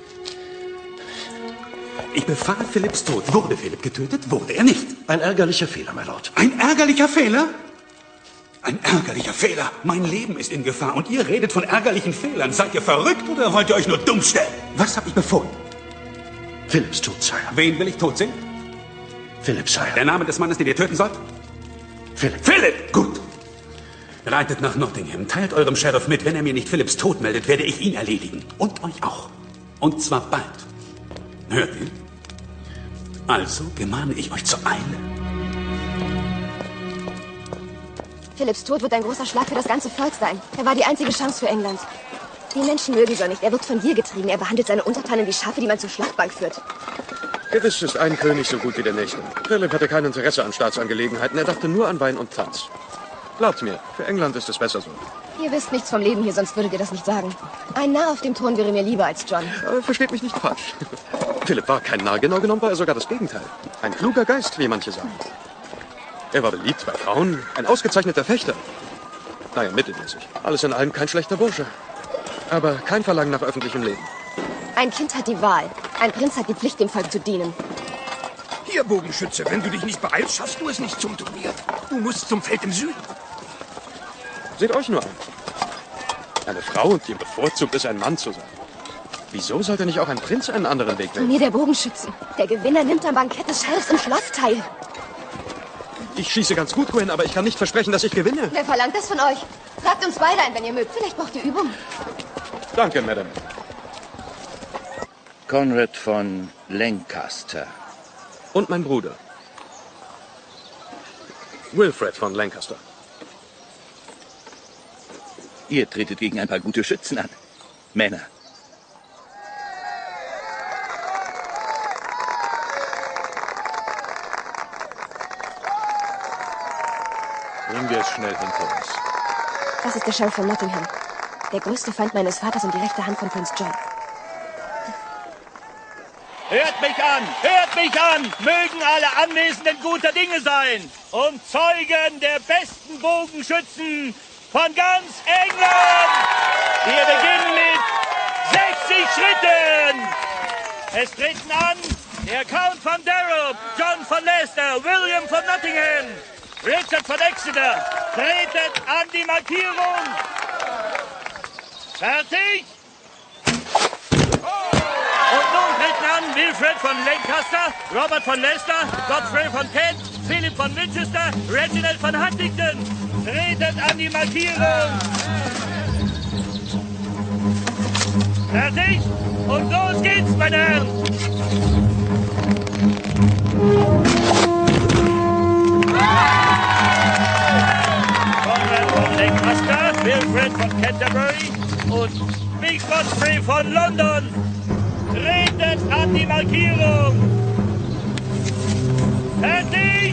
Ich befahl Philipps Tod. Wurde Philipp getötet? Wurde er nicht? Ein ärgerlicher Fehler, my Lord. Ein ärgerlicher Fehler? Ein ärgerlicher Fehler. Mein Leben ist in Gefahr und ihr redet von ärgerlichen Fehlern. Seid ihr verrückt oder wollt ihr euch nur dumm stellen? Was habe ich befohlen? Philipps Tod, Sire. Wen will ich tot sehen? Philipp, Sire. Der Name des Mannes, den ihr töten sollt? Philipp. Philipp! Gut. Reitet nach Nottingham. Teilt eurem Sheriff mit, wenn er mir nicht Philipps Tod meldet, werde ich ihn erledigen. Und euch auch. Und zwar bald. Hört ihr? Also gemahne ich euch zur Eile. Philipps Tod wird ein großer Schlag für das ganze Volk sein. Er war die einzige Chance für England. Die Menschen mögen ihn nicht. Er wird von Gier getrieben. Er behandelt seine Untertanen wie Schafe, die man zur Schlachtbank führt. Gewiss ist ein König so gut wie der nächste. Philipp hatte kein Interesse an Staatsangelegenheiten. Er dachte nur an Wein und Tanz. Glaubt mir, für England ist es besser so. Ihr wisst nichts vom Leben hier, sonst würdet ihr das nicht sagen. Ein Narr auf dem Thron wäre mir lieber als John. Aber versteht mich nicht falsch. Philipp war kein Narr. Genau genommen war er sogar das Gegenteil. Ein kluger Geist, wie manche sagen. Er war beliebt bei Frauen, ein ausgezeichneter Fechter. Naja, mittelmäßig. Alles in allem kein schlechter Bursche. Aber kein Verlangen nach öffentlichem Leben. Ein Kind hat die Wahl. Ein Prinz hat die Pflicht, dem Volk zu dienen. Hier, Bogenschütze, wenn du dich nicht beeilst, schaffst du es nicht zum Turnier. Du musst zum Feld im Süden. Seht euch nur an. Eine Frau und ihr bevorzugt ist, ein Mann zu sein. Wieso sollte nicht auch ein Prinz einen anderen Weg wählen? Turnier der Bogenschützen. Der Gewinner nimmt am Bankett des Sheriffs im Schloss teil. Ich schieße ganz gut, Gwen, aber ich kann nicht versprechen, dass ich gewinne. Wer verlangt das von euch? Tragt uns beide ein, wenn ihr mögt. Vielleicht braucht ihr Übung. Danke, Madame. Conrad von Lancaster. Und mein Bruder. Wilfred von Lancaster. Ihr tretet gegen ein paar gute Schützen an. Männer. Bringen wir es schnell hinter uns. Das ist der Sheriff von Nottingham. Der größte Feind meines Vaters und die rechte Hand von Prinz John. Hört mich an! Hört mich an! Mögen alle Anwesenden guter Dinge sein und Zeugen der besten Bogenschützen von ganz England! Wir beginnen mit sechzig Schritten! Es treten an der Count von Darrow, John von Leicester, William von Nottingham, Richard von Exeter. Tretet an die Markierung! Fertig! Und nun treten an Wilfred von Lancaster, Robert von Leicester, Godfrey von Kent, Philip von Winchester, Reginald von Huntingdon. Tretet an die Markierung. Fertig? Und los geht's, meine Herren. Conrad von Lancaster, Wilfred von Canterbury und Big Godfrey von London. Tretet an die Markierung! Fertig!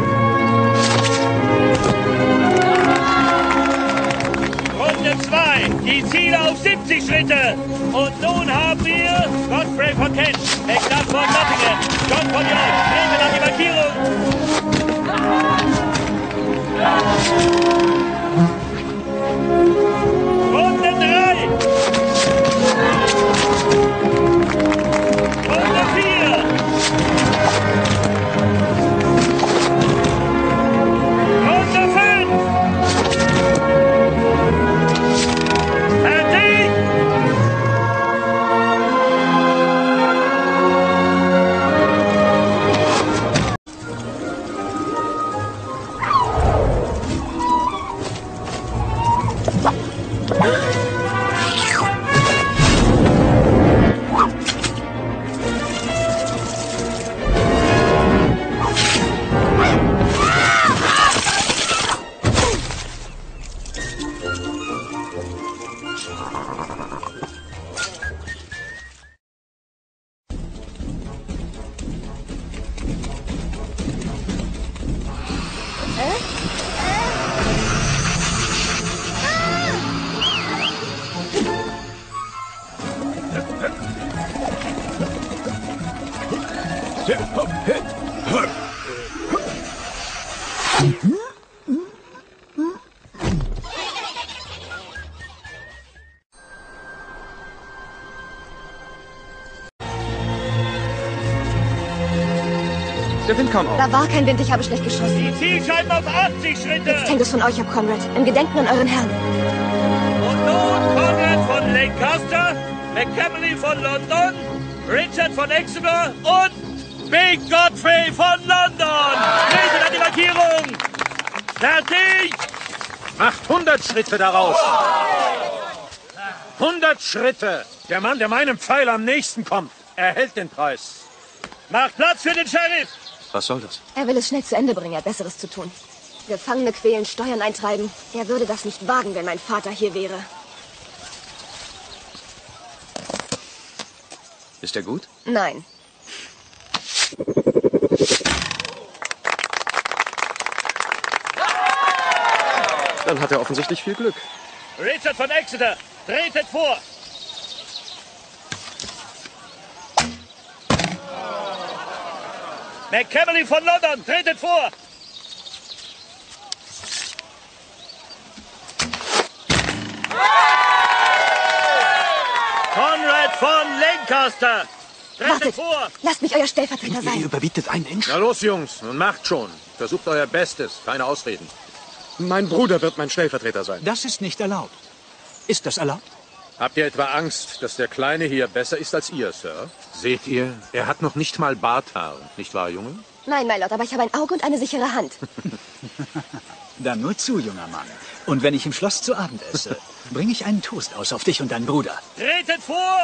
Runde zwei, die Ziele auf siebzig Schritte. Und nun haben wir Godfrey von Kent, Eklat von Nottingham, John von York. Tretet an die Markierung! Runde drei! Runde vier! Wind kam auf. Da war kein Wind, ich habe schlecht geschossen. Die Zielscheiben auf achtzig Schritte. Jetzt hängt es von euch ab, Conrad. Im Gedenken an euren Herrn. Und nun Conrad von Lancaster, McCamley von London, Richard von Exeter und Big Godfrey von London. Tretet an die Markierung. Fertig. Macht hundert Schritte daraus. hundert Schritte. Der Mann, der meinem Pfeil am nächsten kommt, erhält den Preis. Macht Platz für den Sheriff. Was soll das? Er will es schnell zu Ende bringen, er hat Besseres zu tun. Gefangene quälen, Steuern eintreiben. Er würde das nicht wagen, wenn mein Vater hier wäre. Ist er gut? Nein. Dann hat er offensichtlich viel Glück. Richard von Exeter, tretet vor. McCamley von London, tretet vor. Conrad von Lancaster, tretet Wartet, vor. lasst mich euer Stellvertreter sein. Ihr überbietet einen Inch. Na los, Jungs, nun macht schon. Versucht euer Bestes, keine Ausreden. Mein Bruder wird mein Stellvertreter sein. Das ist nicht erlaubt. Ist das erlaubt? Habt ihr etwa Angst, dass der Kleine hier besser ist als ihr, Sir? Seht ihr, er hat noch nicht mal Barthaar, nicht wahr, Junge? Nein, my Lord, aber ich habe ein Auge und eine sichere Hand. Dann nur zu, junger Mann. Und wenn ich im Schloss zu Abend esse, bringe ich einen Toast aus auf dich und deinen Bruder. Tretet vor.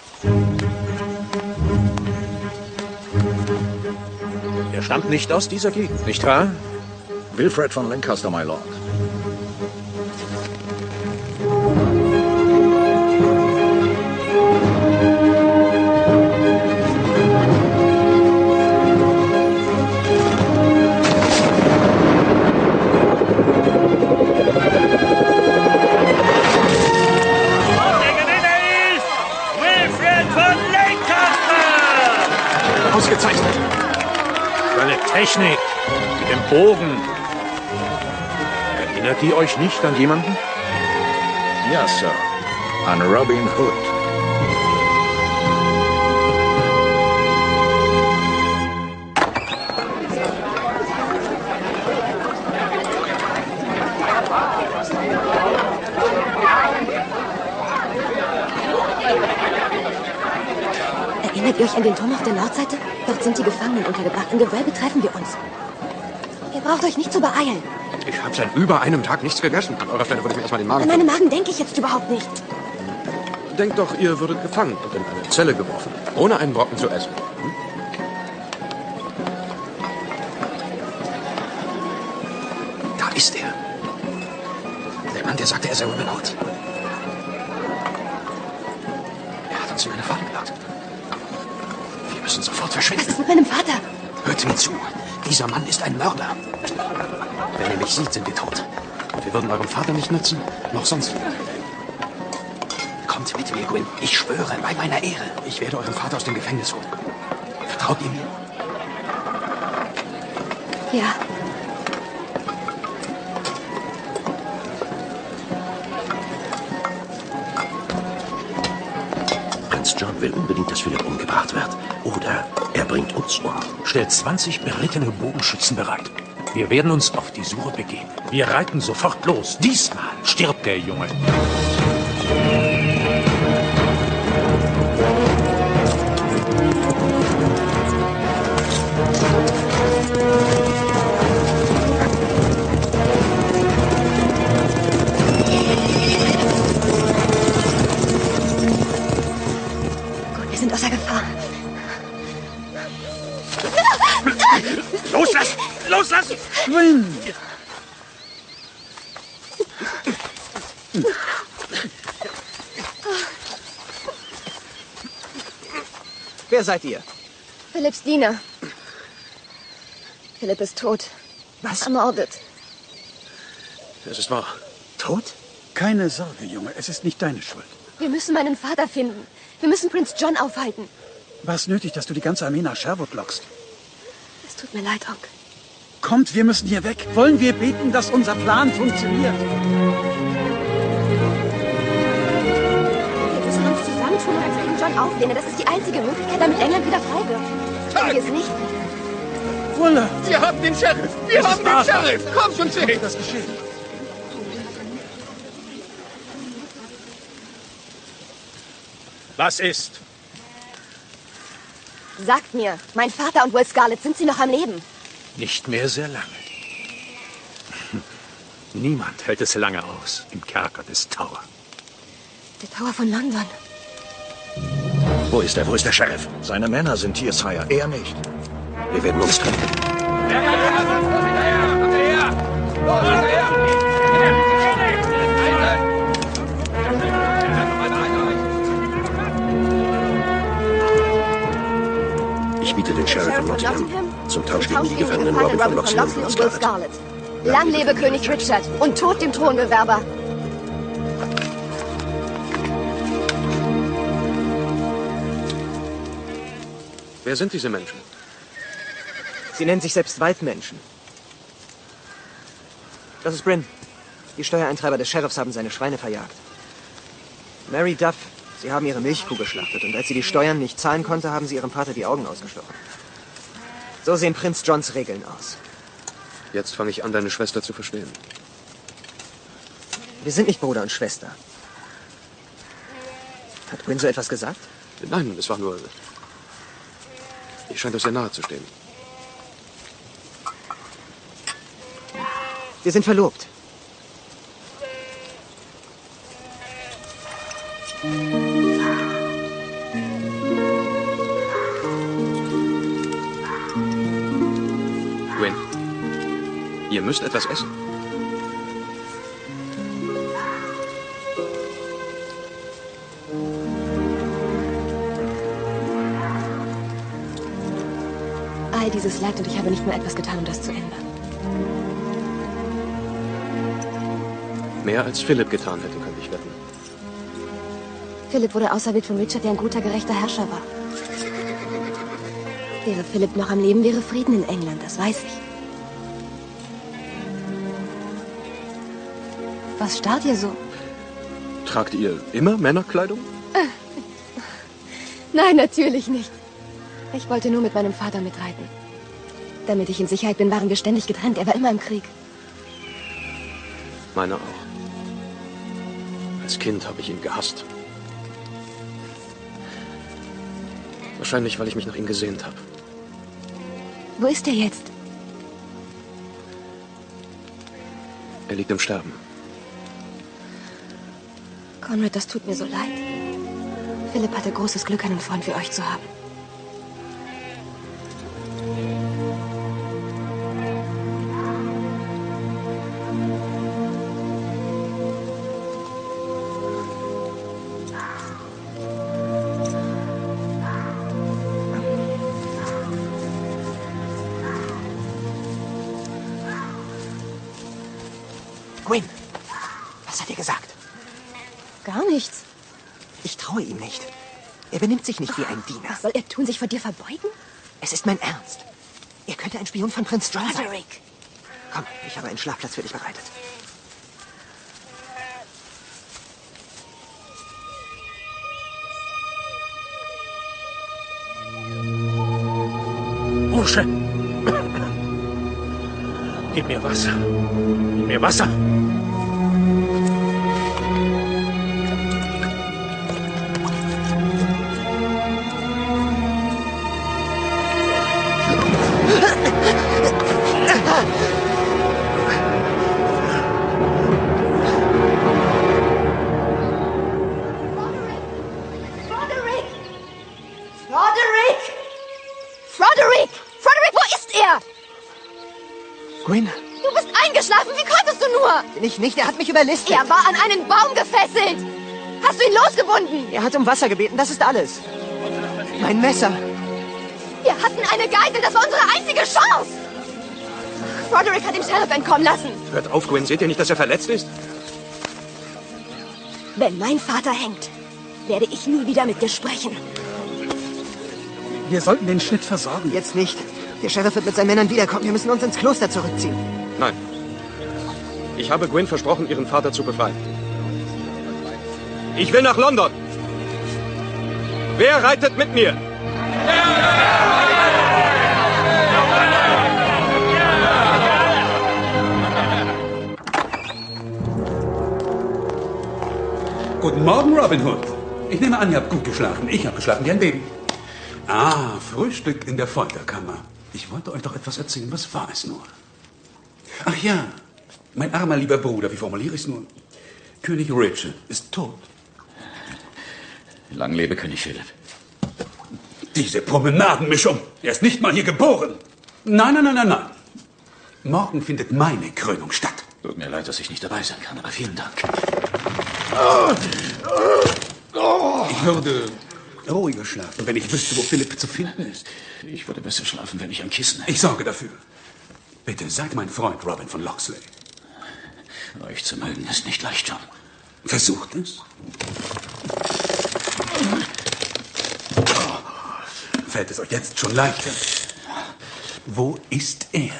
Er stammt nicht aus dieser Gegend, nicht wahr? Wilfred von Lancaster, my Lord. Ausgezeichnet. Seine Technik mit dem Bogen. Erinnert die euch nicht an jemanden? Ja, Sir. An Robin Hood. Erinnert ihr euch an den Turm auf der Nordseite? Dort sind die Gefangenen untergebracht. Im Gewölbe treffen wir uns. Ihr braucht euch nicht zu beeilen. Ich habe seit über einem Tag nichts gegessen. An eurer Stelle würde ich mir erstmal den Magen... An meinen Magen denke ich jetzt überhaupt nicht. Denkt doch, ihr würdet gefangen und in eine Zelle geworfen, ohne einen Brocken zu essen. Hm? Da ist er. Der Mann, der sagte, er sei Robin Hood. Er hat uns in eine Falle gelockt. Wir müssen sofort verschwinden. Was ist mit meinem Vater? Hört mir zu. Dieser Mann ist ein Mörder. Wenn er mich sieht, sind wir tot. Und wir würden eurem Vater nicht nützen, noch sonst. Kommt mit mir, Gwyn. Ich schwöre, bei meiner Ehre. Ich werde euren Vater aus dem Gefängnis holen. Vertraut ihr mir? Ja. Prinz John will unbedingt, dass Philipp umgebracht wird. Oder er bringt uns um. Stellt zwanzig berittene Bogenschützen bereit. Wir werden uns auf die Suche begeben. Wir reiten sofort los. Diesmal stirbt der Junge. Gut, wir sind außer Gefahr. Loslassen! Loslassen! Gwyn! Wer seid ihr? Philipps Diener. Philipp ist tot. Was? Ermordet. Es ist wahr. Tot? Keine Sorge, Junge. Es ist nicht deine Schuld. Wir müssen meinen Vater finden. Wir müssen Prinz John aufhalten. War es nötig, dass du die ganze Armee nach Sherwood lockst? Es tut mir leid, Onkel. Kommt, wir müssen hier weg. Wollen wir beten, dass unser Plan funktioniert? Wir müssen uns zusammentun und gegen John auflehnen. Das ist die einzige Möglichkeit, damit England wieder frei wird. Tun wir es nicht. Fuller! Wir haben den Sheriff! Wir Es ist haben den Arthur. Sheriff! Komm schon, Wie Jim! ist das geschehen? Was ist? Sagt mir, mein Vater und Will Scarlett, sind sie noch am Leben? Nicht mehr sehr lange. Niemand hält es lange aus im Kerker des Tower. Der Tower von London. Wo ist er? Wo ist der Sheriff? Seine Männer sind hier, Sire. Er nicht. Wir werden uns treffen. Ich biete den Sheriff von Nottingham zum Tausch gegen die Gefangenen Robin von Locksley und Will Scarlett. Scarlett. Lang lebe König Richard und tot dem Thronbewerber. Wer sind diese Menschen? Sie nennen sich selbst Waldmenschen. Das ist Bryn. Die Steuereintreiber des Sheriffs haben seine Schweine verjagt. Mary Duff, sie haben ihre Milchkuh geschlachtet und als sie die Steuern nicht zahlen konnte, haben sie ihrem Vater die Augen ausgestochen. So sehen Prinz Johns Regeln aus. Jetzt fange ich an, deine Schwester zu verstehen. Wir sind nicht Bruder und Schwester. Hat Gwyn so etwas gesagt? Nein, es war nur... Ich scheint euch sehr nahe zu stehen. Wir sind verlobt. Gwyn, ihr müsst etwas essen. All dieses Leid und ich habe nicht mehr etwas getan, um das zu ändern. Mehr als Philipp getan hätte, könnte ich wetten. Philipp wurde auserwählt von Richard, der ein guter, gerechter Herrscher war. Wäre Philipp noch am Leben, wäre Frieden in England, das weiß ich. Was starrt ihr so? Tragt ihr immer Männerkleidung? Nein, natürlich nicht. Ich wollte nur mit meinem Vater mitreiten. Damit ich in Sicherheit bin, waren wir ständig getrennt. Er war immer im Krieg. Meine auch. Als Kind habe ich ihn gehasst. Wahrscheinlich, weil ich mich nach ihm gesehnt habe. Wo ist er jetzt? Er liegt im Sterben. Conrad, das tut mir so leid. Philipp hatte großes Glück, einen Freund wie euch zu haben. Gwyn, was hat er gesagt? Gar nichts. Ich traue ihm nicht. Er benimmt sich nicht wie ein Diener. Was soll er tun, sich vor dir verbeugen? Es ist mein Ernst. Er könnte ein Spion von Prinz John sein. Roderick. Komm, ich habe einen Schlafplatz für dich bereitet. Bursche! Gib mir Wasser. Gib mir Wasser. Roderick! Roderick! Roderick! Roderick, wo ist er? Gwyn, Du bist eingeschlafen. Wie konntest du nur? bin ich nicht. Er hat mich überlistet. Er war an einen Baum gefesselt. Hast du ihn losgebunden? Er hat um Wasser gebeten. Das ist alles. Mein Messer. Wir hatten eine Geisel. Das war unsere einzige Chance. Roderick hat den Sheriff entkommen lassen. Hört auf, Gwyn. Seht ihr nicht, dass er verletzt ist? Wenn mein Vater hängt, werde ich nie wieder mit dir sprechen. Wir sollten den Schnitt versorgen. Jetzt nicht. Der Sheriff wird mit seinen Männern wiederkommen. Wir müssen uns ins Kloster zurückziehen. Nein. Ich habe Gwyn versprochen, ihren Vater zu befreien. Ich will nach London. Wer reitet mit mir? Guten Morgen, Robin Hood. Ich nehme an, ihr habt gut geschlafen. Ich habe geschlafen wie ein Baby. Ah, Frühstück in der Folterkammer. Ich wollte euch doch etwas erzählen. Was war es nur? Ach ja, mein armer lieber Bruder, wie formuliere ich es nur? König Richard ist tot. Lang lebe König Philipp. Diese Promenadenmischung. Er ist nicht mal hier geboren. Nein, nein, nein, nein, nein. Morgen findet meine Krönung statt. Tut mir leid, dass ich nicht dabei sein kann, aber vielen Dank. Ich würde ruhiger schlafen, wenn ich wüsste, wo Philipp zu finden ist. Ich würde besser schlafen, wenn ich ein Kissen hätte. Ich sorge dafür. Bitte seid mein Freund Robin von Locksley. Euch zu mögen ist nicht leicht, John. Versucht es. Fällt es euch jetzt schon leichter? Wo ist er?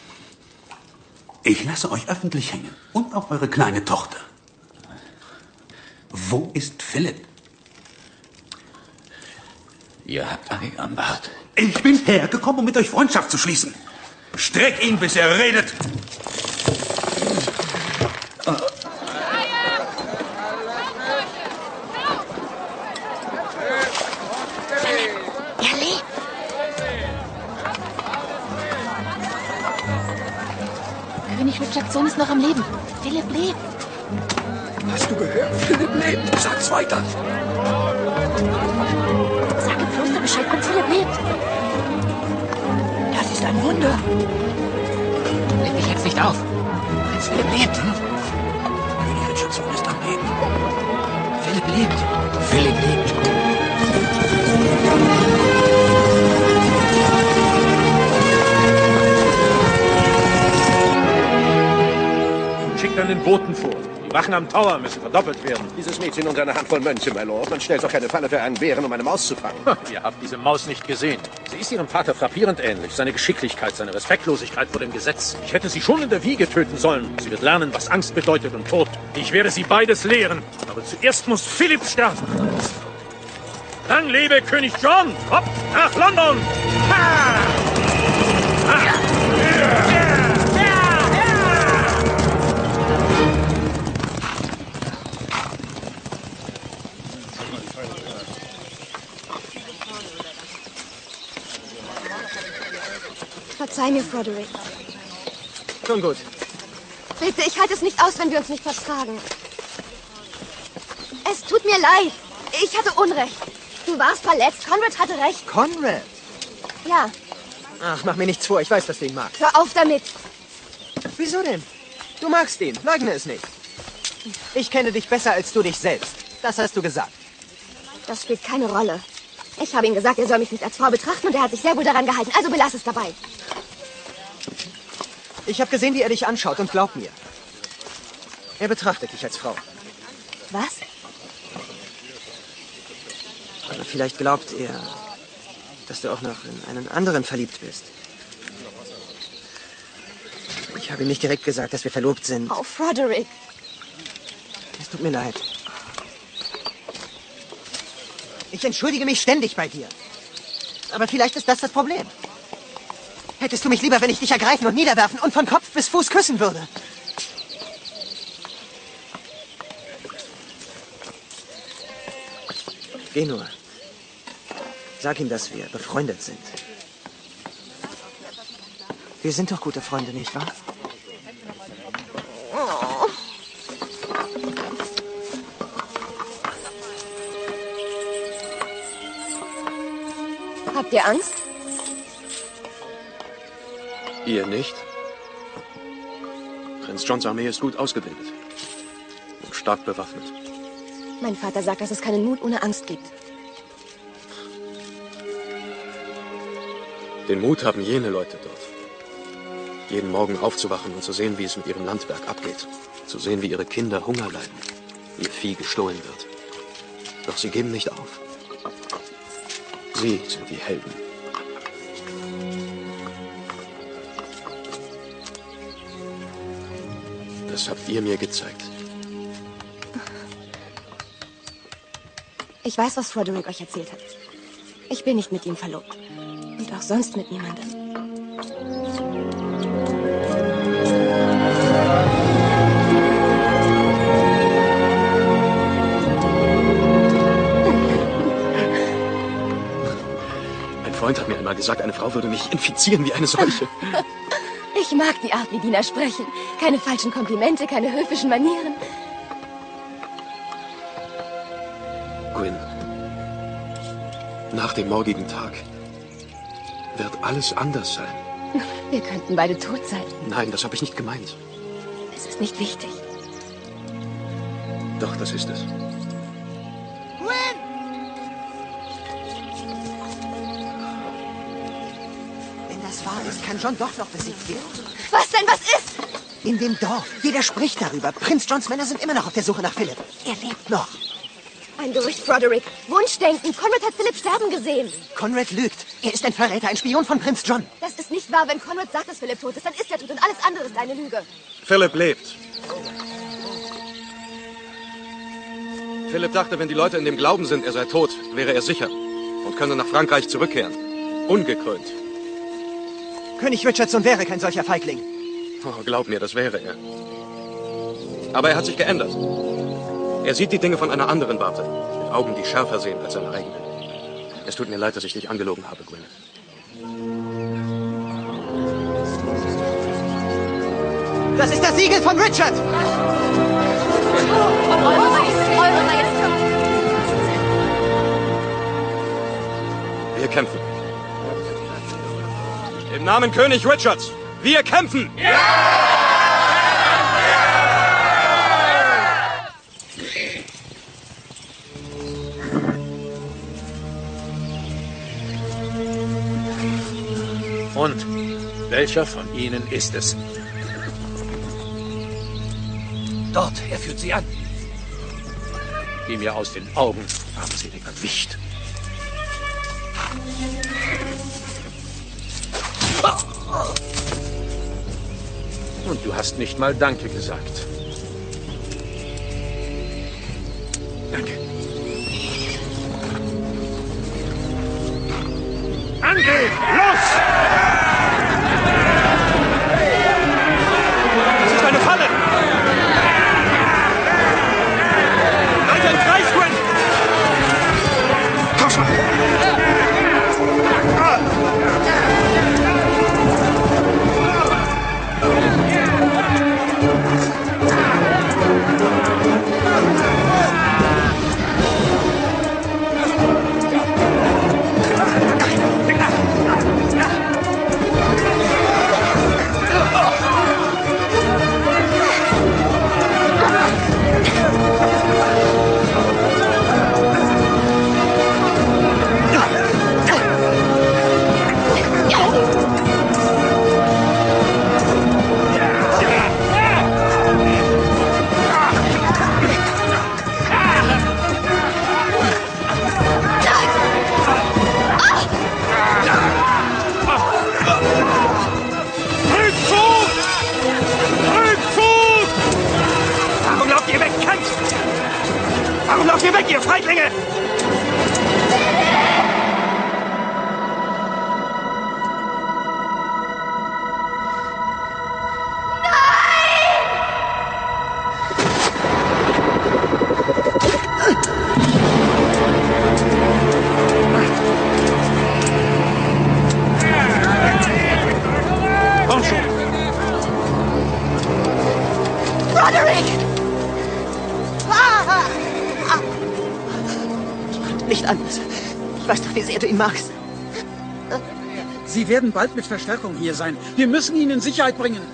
Ich lasse euch öffentlich hängen. Und auch eure kleine Tochter. Wo ist Philipp? Ihr habt Ei am Bart. Ich bin hergekommen, um mit euch Freundschaft zu schließen. Streck ihn, bis er redet. Er lebt. König Richards Sohn ist noch am Leben. Philipp lebt. Hast du gehört? Philipp lebt. Sag's weiter. Sag im Kloster Bescheid, kommt Philipp lebt. Das ist ein Wunder. Leg dich jetzt nicht auf. Prinz Philipp lebt. König Richards Sohn ist am Leben. Philipp lebt. Philipp lebt. Schickt dann den Boten vor. Die Wachen am Tower müssen verdoppelt werden. Dieses Mädchen und eine Handvoll Mönche, my Lord. Man stellt doch keine Falle für einen Bären, um eine Maus zu fangen. Ihr habt diese Maus nicht gesehen. Sie ist ihrem Vater frappierend ähnlich. Seine Geschicklichkeit, seine Respektlosigkeit vor dem Gesetz. Ich hätte sie schon in der Wiege töten sollen. Sie wird lernen, was Angst bedeutet und Tod. Ich werde sie beides lehren. Aber zuerst muss Philipp sterben. Lang lebe König John! Hopp nach London! Ha! Ha! Ja! Verzeih mir, Frederick. Schon gut. Bitte, ich halte es nicht aus, wenn wir uns nicht vertragen. Es tut mir leid. Ich hatte Unrecht. Du warst verletzt. Conrad hatte recht. Conrad? Ja, Ach, mach mir nichts vor. Ich weiß, dass du ihn magst. hör auf damit. Wieso denn? Du magst ihn. Leugne es nicht. Ich kenne dich besser als du dich selbst. Das hast du gesagt. Das spielt keine Rolle. Ich habe ihm gesagt, er soll mich nicht als Frau betrachten und er hat sich sehr wohl daran gehalten. Also belass es dabei. Ich habe gesehen, wie er dich anschaut und glaub mir. Er betrachtet dich als Frau. Was? Aber vielleicht glaubt er, dass du auch noch in einen anderen verliebt bist. Ich habe ihm nicht direkt gesagt, dass wir verlobt sind. Oh, Frederick. Es tut mir leid. Ich entschuldige mich ständig bei dir. Aber vielleicht ist das das Problem. Hättest du mich lieber, wenn ich dich ergreifen und niederwerfen und von Kopf bis Fuß küssen würde? Geh nur. Sag ihm, dass wir befreundet sind. Wir sind doch gute Freunde, nicht wahr? Oh. Habt ihr Angst? Ihr nicht? Prinz Johns Armee ist gut ausgebildet und stark bewaffnet. Mein Vater sagt, dass es keinen Mut ohne Angst gibt. Den Mut haben jene Leute dort. Jeden Morgen aufzuwachen und zu sehen, wie es mit ihrem Landwerk abgeht. Zu sehen, wie ihre Kinder Hunger leiden, ihr Vieh gestohlen wird. Doch sie geben nicht auf. Sie sind die Helden. Das habt ihr mir gezeigt. Ich weiß, was Frederick euch erzählt hat. Ich bin nicht mit ihm verlobt. Und auch sonst mit niemandem. gesagt, eine Frau würde mich infizieren wie eine Seuche. Ich mag die Art, wie Diener sprechen. Keine falschen Komplimente, keine höfischen Manieren. Gwyn, nach dem morgigen Tag wird alles anders sein. Wir könnten beide tot sein. Nein, das habe ich nicht gemeint. Es ist nicht wichtig. Doch, das ist es. Gwen! Wenn das wahr ist, kann John doch noch besiegt werden. Was denn? Was ist? In dem Dorf. Jeder spricht darüber. Prinz Johns Männer sind immer noch auf der Suche nach Philipp. Er lebt noch. Ein Gerücht, Froderick. Wunschdenken. Conrad hat Philipp sterben gesehen. Conrad lügt. Er ist ein Verräter, ein Spion von Prinz John. Das ist nicht wahr. Wenn Conrad sagt, dass Philipp tot ist, dann ist er tot und alles andere ist eine Lüge. Philipp lebt. Philipp dachte, wenn die Leute in dem Glauben sind, er sei tot, wäre er sicher und könne nach Frankreich zurückkehren. Ungekrönt. König Richardson wäre kein solcher Feigling. Oh, glaub mir, das wäre er. Aber er hat sich geändert. Er sieht die Dinge von einer anderen Warte. Mit Augen, die schärfer sehen als seine eigenen. Es tut mir leid, dass ich dich angelogen habe, Gwyneth. Das ist das Siegel von Richard! Wir kämpfen. Im Namen König Richards. Wir kämpfen! Ja! Und welcher von ihnen ist es? Dort, er führt sie an. Geh mir aus den Augen, armseliger Wicht. Und du hast nicht mal Danke gesagt. Danke. Angriff! Los! Das ist eine Falle! Weiter im Kreis, Gwen! Komm schon! Warum lauft ihr weg, ihr Feiglinge? Komm schon! Roderick! Ah! Ah! Nicht anders. Ich weiß doch, wie sehr du ihn magst. Sie werden bald mit Verstärkung hier sein. Wir müssen ihn in Sicherheit bringen.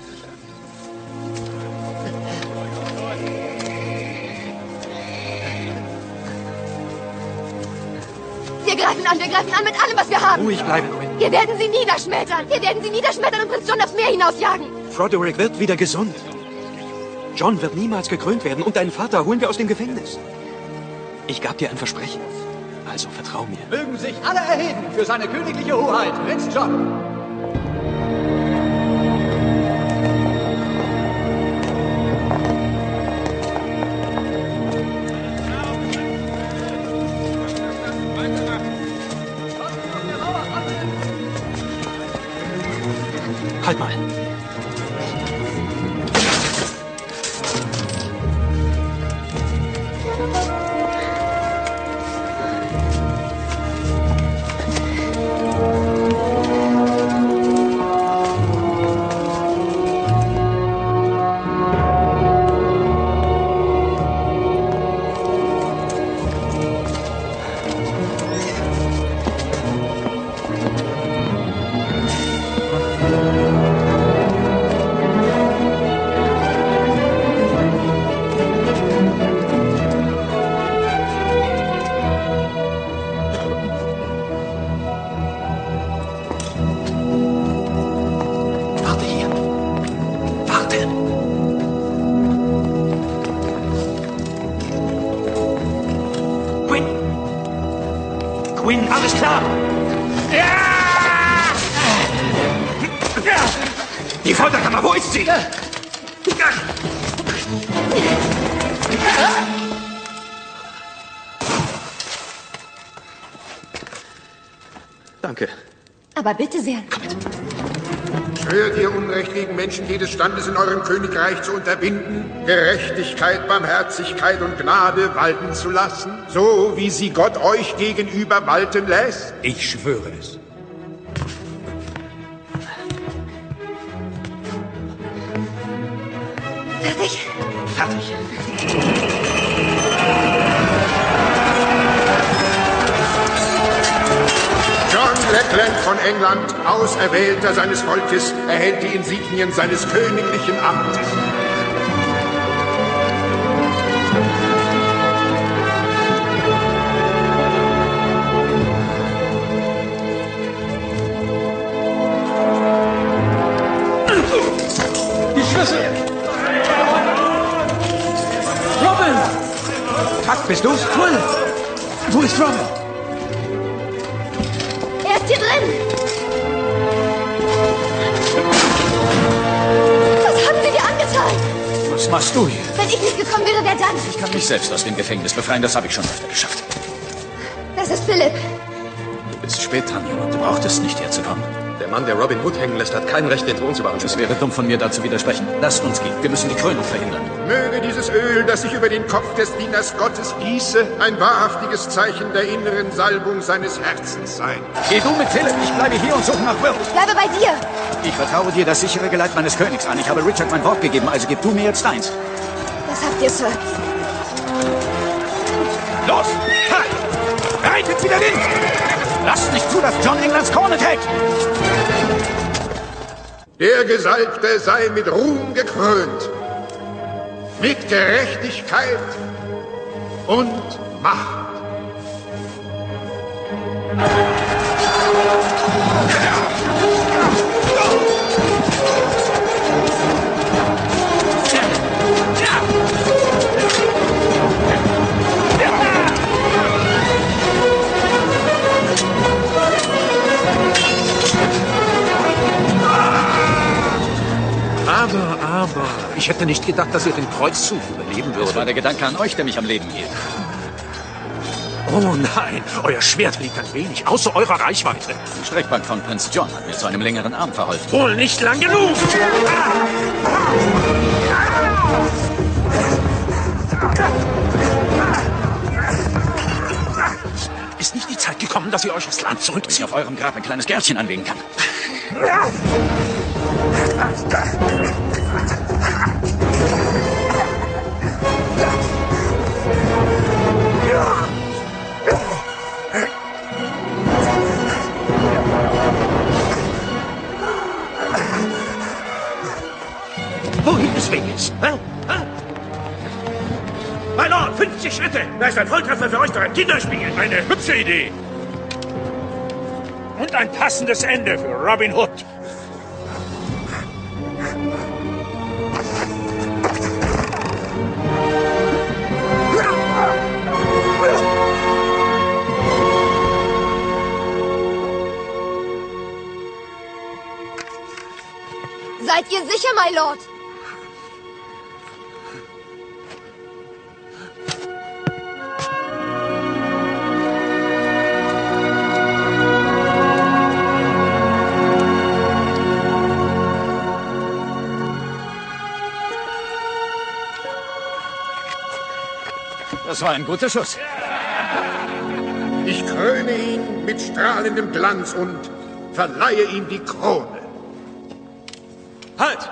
Wir greifen an, wir greifen an mit allem, was wir haben. Ruhig bleiben, Gwyn. Wir werden sie niederschmettern. Wir werden sie niederschmettern und Prinz John aufs Meer hinausjagen. Froderick wird wieder gesund. John wird niemals gekrönt werden und deinen Vater holen wir aus dem Gefängnis. Ich gab dir ein Versprechen. Also vertrau mir. Mögen sich alle erheben für seine königliche Hoheit, Prinz John. Halt mal. Alles klar? Ja! Die Folterkammer, wo ist sie? Danke. Aber bitte sehr. Schwört ihr, Unrecht gegen Menschen jedes Standes in eurem Königreich zu unterbinden, Gerechtigkeit, Barmherzigkeit und Gnade walten zu lassen, so wie sie Gott euch gegenüber walten lässt? Ich schwöre es. Fertig? Fertig. John Lackland von England, Auserwählter seines Volkes, erhält die Insignien seines königlichen Amtes. Die Schlüssel! Robin! Kat, bist du's? Cool. Wo ist Robin? Er ist hier drin! Was haben Sie dir angetan? Was machst du hier? Wenn ich nicht gekommen wäre, wer dann? Ich kann mich selbst aus dem Gefängnis befreien, das habe ich schon öfter geschafft. Das ist Philipp. Du bist spät dran, Junge. Du brauchtest nicht herzukommen. Der Mann, der Robin Hood hängen lässt, hat kein Recht, den Thron zu beanspruchen. Es wäre dumm von mir, da zu widersprechen. Lasst uns gehen. Wir müssen die Krönung verhindern. Möge dieses Öl, das sich über den Kopf des Dieners Gottes gieße, ein wahrhaftiges Zeichen der inneren Salbung seines Herzens sein. Geh du mit Philipp, ich bleibe hier und suche nach Will. Ich bleibe bei dir. Ich vertraue dir das sichere Geleit meines Königs an. Ich habe Richard mein Wort gegeben, also gib du mir jetzt deins. Das habt ihr, Sir. Los! Ha! Reitet wieder Wind! Lasst nicht zu, dass John Englands Krone trägt! Der Gesalbte sei mit Ruhm gekrönt, mit Gerechtigkeit und Macht. Aber, aber, ich hätte nicht gedacht, dass ihr den Kreuzzug überleben würdet. Das war der Gedanke an euch, der mich am Leben hielt. Oh nein, euer Schwert liegt ein wenig außer eurer Reichweite. Die Streckbank von Prinz John hat mir zu einem längeren Arm verholfen. Wohl nicht lang genug! Ist nicht die Zeit gekommen, dass ihr euch aufs Land zurückzieht? Dass ich auf eurem Grab ein kleines Gärtchen anlegen kann. Wohin des Weges? Hä? Hä? Mein Lord, fünfzig Schritte! Da ist ein Volltreffer für euch durch ein Kinderspiel. Eine hübsche Idee. Und ein passendes Ende für Robin Hood. Seid ihr sicher, my Lord? Das war ein guter Schuss. Ich kröne ihn mit strahlendem Glanz und verleihe ihm die Krone. Halt!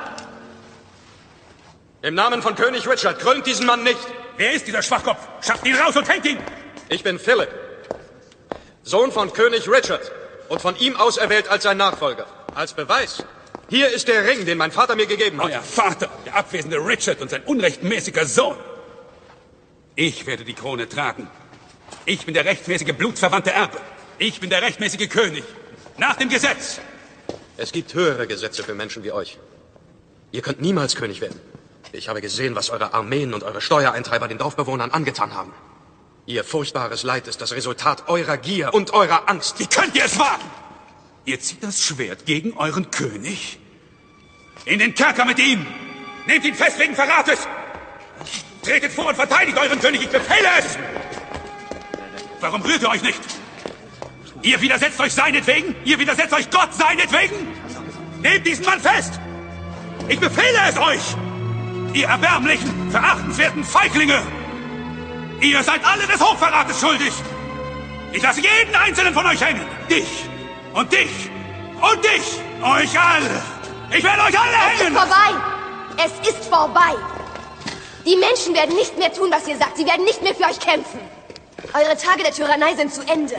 Im Namen von König Richard, krönt diesen Mann nicht! Wer ist dieser Schwachkopf? Schafft ihn raus und hängt ihn! Ich bin Philipp, Sohn von König Richard und von ihm auserwählt als sein Nachfolger. Als Beweis, hier ist der Ring, den mein Vater mir gegeben hat. Euer Vater, der abwesende Richard und sein unrechtmäßiger Sohn. Ich werde die Krone tragen. Ich bin der rechtmäßige blutsverwandte Erbe. Ich bin der rechtmäßige König. Nach dem Gesetz. Es gibt höhere Gesetze für Menschen wie euch. Ihr könnt niemals König werden. Ich habe gesehen, was eure Armeen und eure Steuereintreiber den Dorfbewohnern angetan haben. Ihr furchtbares Leid ist das Resultat eurer Gier und eurer Angst. Wie könnt ihr es wagen? Ihr zieht das Schwert gegen euren König? In den Kerker mit ihm! Nehmt ihn fest wegen Verrates! Tretet vor und verteidigt euren König, ich befehle es! Warum rührt ihr euch nicht? Ihr widersetzt euch seinetwegen? Ihr widersetzt euch Gott seinetwegen? Nehmt diesen Mann fest! Ich befehle es euch! Ihr erbärmlichen, verachtenswerten Feiglinge! Ihr seid alle des Hochverrates schuldig! Ich lasse jeden einzelnen von euch hängen! Dich! Und dich! Und dich! Euch alle! Ich werde euch alle hängen! Es ist vorbei! Es ist vorbei! Die Menschen werden nicht mehr tun, was ihr sagt. Sie werden nicht mehr für euch kämpfen. Eure Tage der Tyrannei sind zu Ende.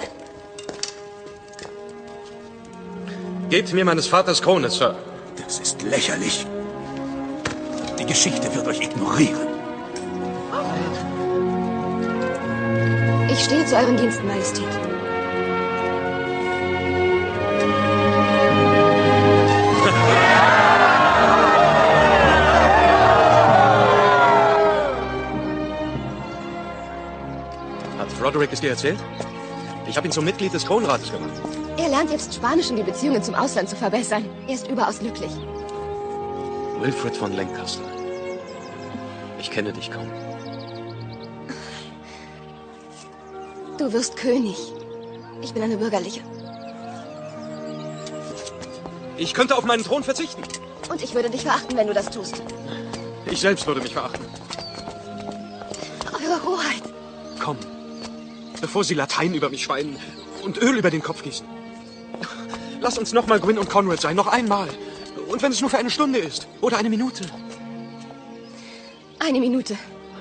Gebt mir meines Vaters Krone, Sir. Das ist lächerlich. Die Geschichte wird euch ignorieren. Ich stehe zu euren Diensten, Majestät. Hat Roderick es dir erzählt? Ich habe ihn zum Mitglied des Kronrates gemacht. Er lernt jetzt Spanisch, um die Beziehungen zum Ausland zu verbessern. Er ist überaus glücklich. Wilfred von Lancaster. Ich kenne dich kaum. Du wirst König. Ich bin eine Bürgerliche. Ich könnte auf meinen Thron verzichten. Und ich würde dich verachten, wenn du das tust. Ich selbst würde mich verachten. Eure Hoheit. Komm, bevor Sie Latein über mich schweinen und Öl über den Kopf gießen. Lass uns noch mal Gwyn und Conrad sein, noch einmal. Und wenn es nur für eine Stunde ist oder eine Minute. Eine Minute.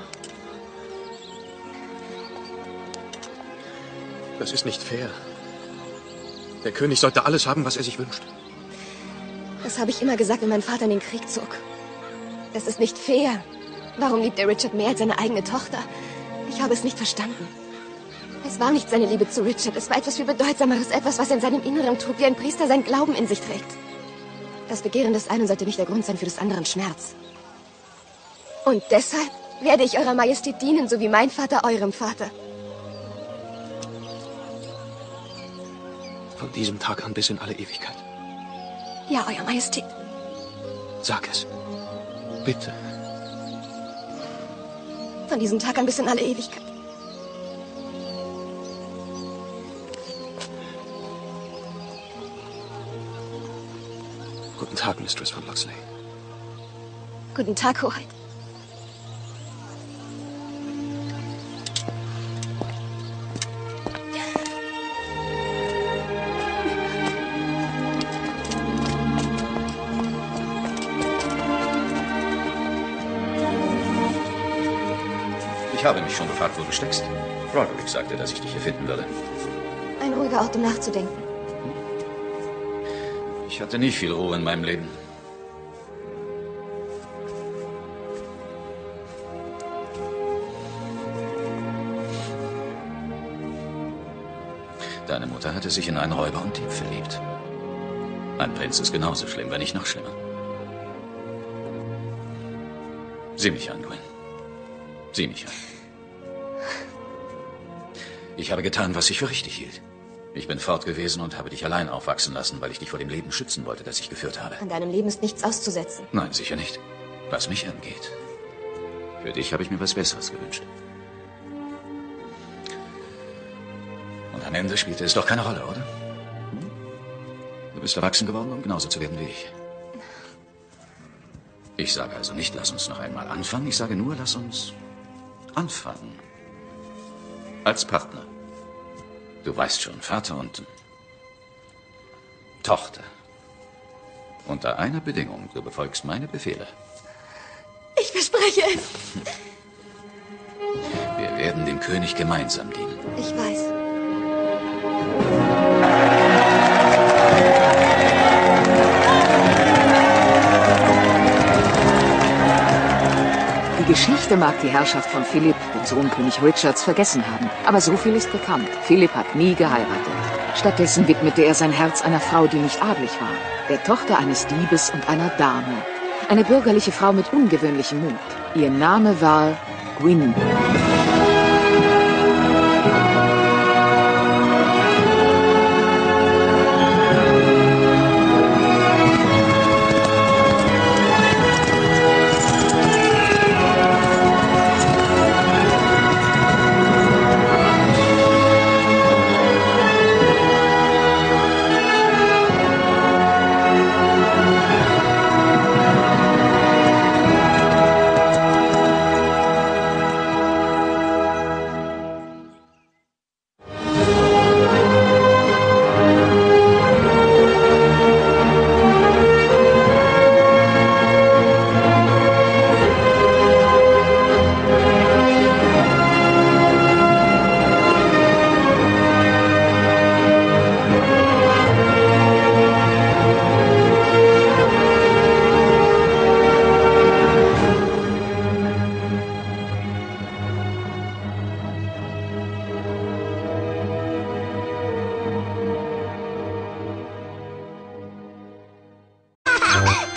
Das ist nicht fair. Der König sollte alles haben, was er sich wünscht. Das habe ich immer gesagt, wenn mein Vater in den Krieg zog. Das ist nicht fair. Warum liebt er Richard mehr als seine eigene Tochter? Ich habe es nicht verstanden. Es war nicht seine Liebe zu Richard. Es war etwas viel Bedeutsameres, etwas, was er in seinem Inneren trug, wie ein Priester sein Glauben in sich trägt. Das Begehren des einen sollte nicht der Grund sein für des anderen Schmerz. Und deshalb werde ich eurer Majestät dienen, so wie mein Vater eurem Vater. Von diesem Tag an bis in alle Ewigkeit. Ja, Euer Majestät. Sag es. Bitte. Von diesem Tag an bis in alle Ewigkeit. Guten Tag, Mistress von Locksley. Guten Tag, Hoheit. Ich habe mich schon gefragt, wo du steckst. Roderick sagte, dass ich dich hier finden würde. Ein ruhiger Ort, um nachzudenken. Ich hatte nie viel Ruhe in meinem Leben. Deine Mutter hatte sich in einen Räuber und Dieb verliebt. Ein Prinz ist genauso schlimm, wenn nicht noch schlimmer. Sieh mich an, Gwyn. Sieh mich an. Ich habe getan, was ich für richtig hielt. Ich bin fort gewesen und habe dich allein aufwachsen lassen, weil ich dich vor dem Leben schützen wollte, das ich geführt habe. An deinem Leben ist nichts auszusetzen. Nein, sicher nicht. Was mich angeht. Für dich habe ich mir was Besseres gewünscht. Und am Ende spielte es doch keine Rolle, oder? Du bist erwachsen geworden, um genauso zu werden wie ich. Ich sage also nicht, lass uns noch einmal anfangen. Ich sage nur, lass uns anfangen. Als Partner. Du weißt schon, Vater und Tochter. Unter einer Bedingung, du befolgst meine Befehle. Ich verspreche es. Wir werden dem König gemeinsam dienen. Ich weiß. Die Geschichte mag die Herrschaft von Philipp, dem Sohn König Richards, vergessen haben. Aber so viel ist bekannt. Philipp hat nie geheiratet. Stattdessen widmete er sein Herz einer Frau, die nicht adlig war. Der Tochter eines Diebes und einer Dame. Eine bürgerliche Frau mit ungewöhnlichem Mut. Ihr Name war Gwyn. Ah!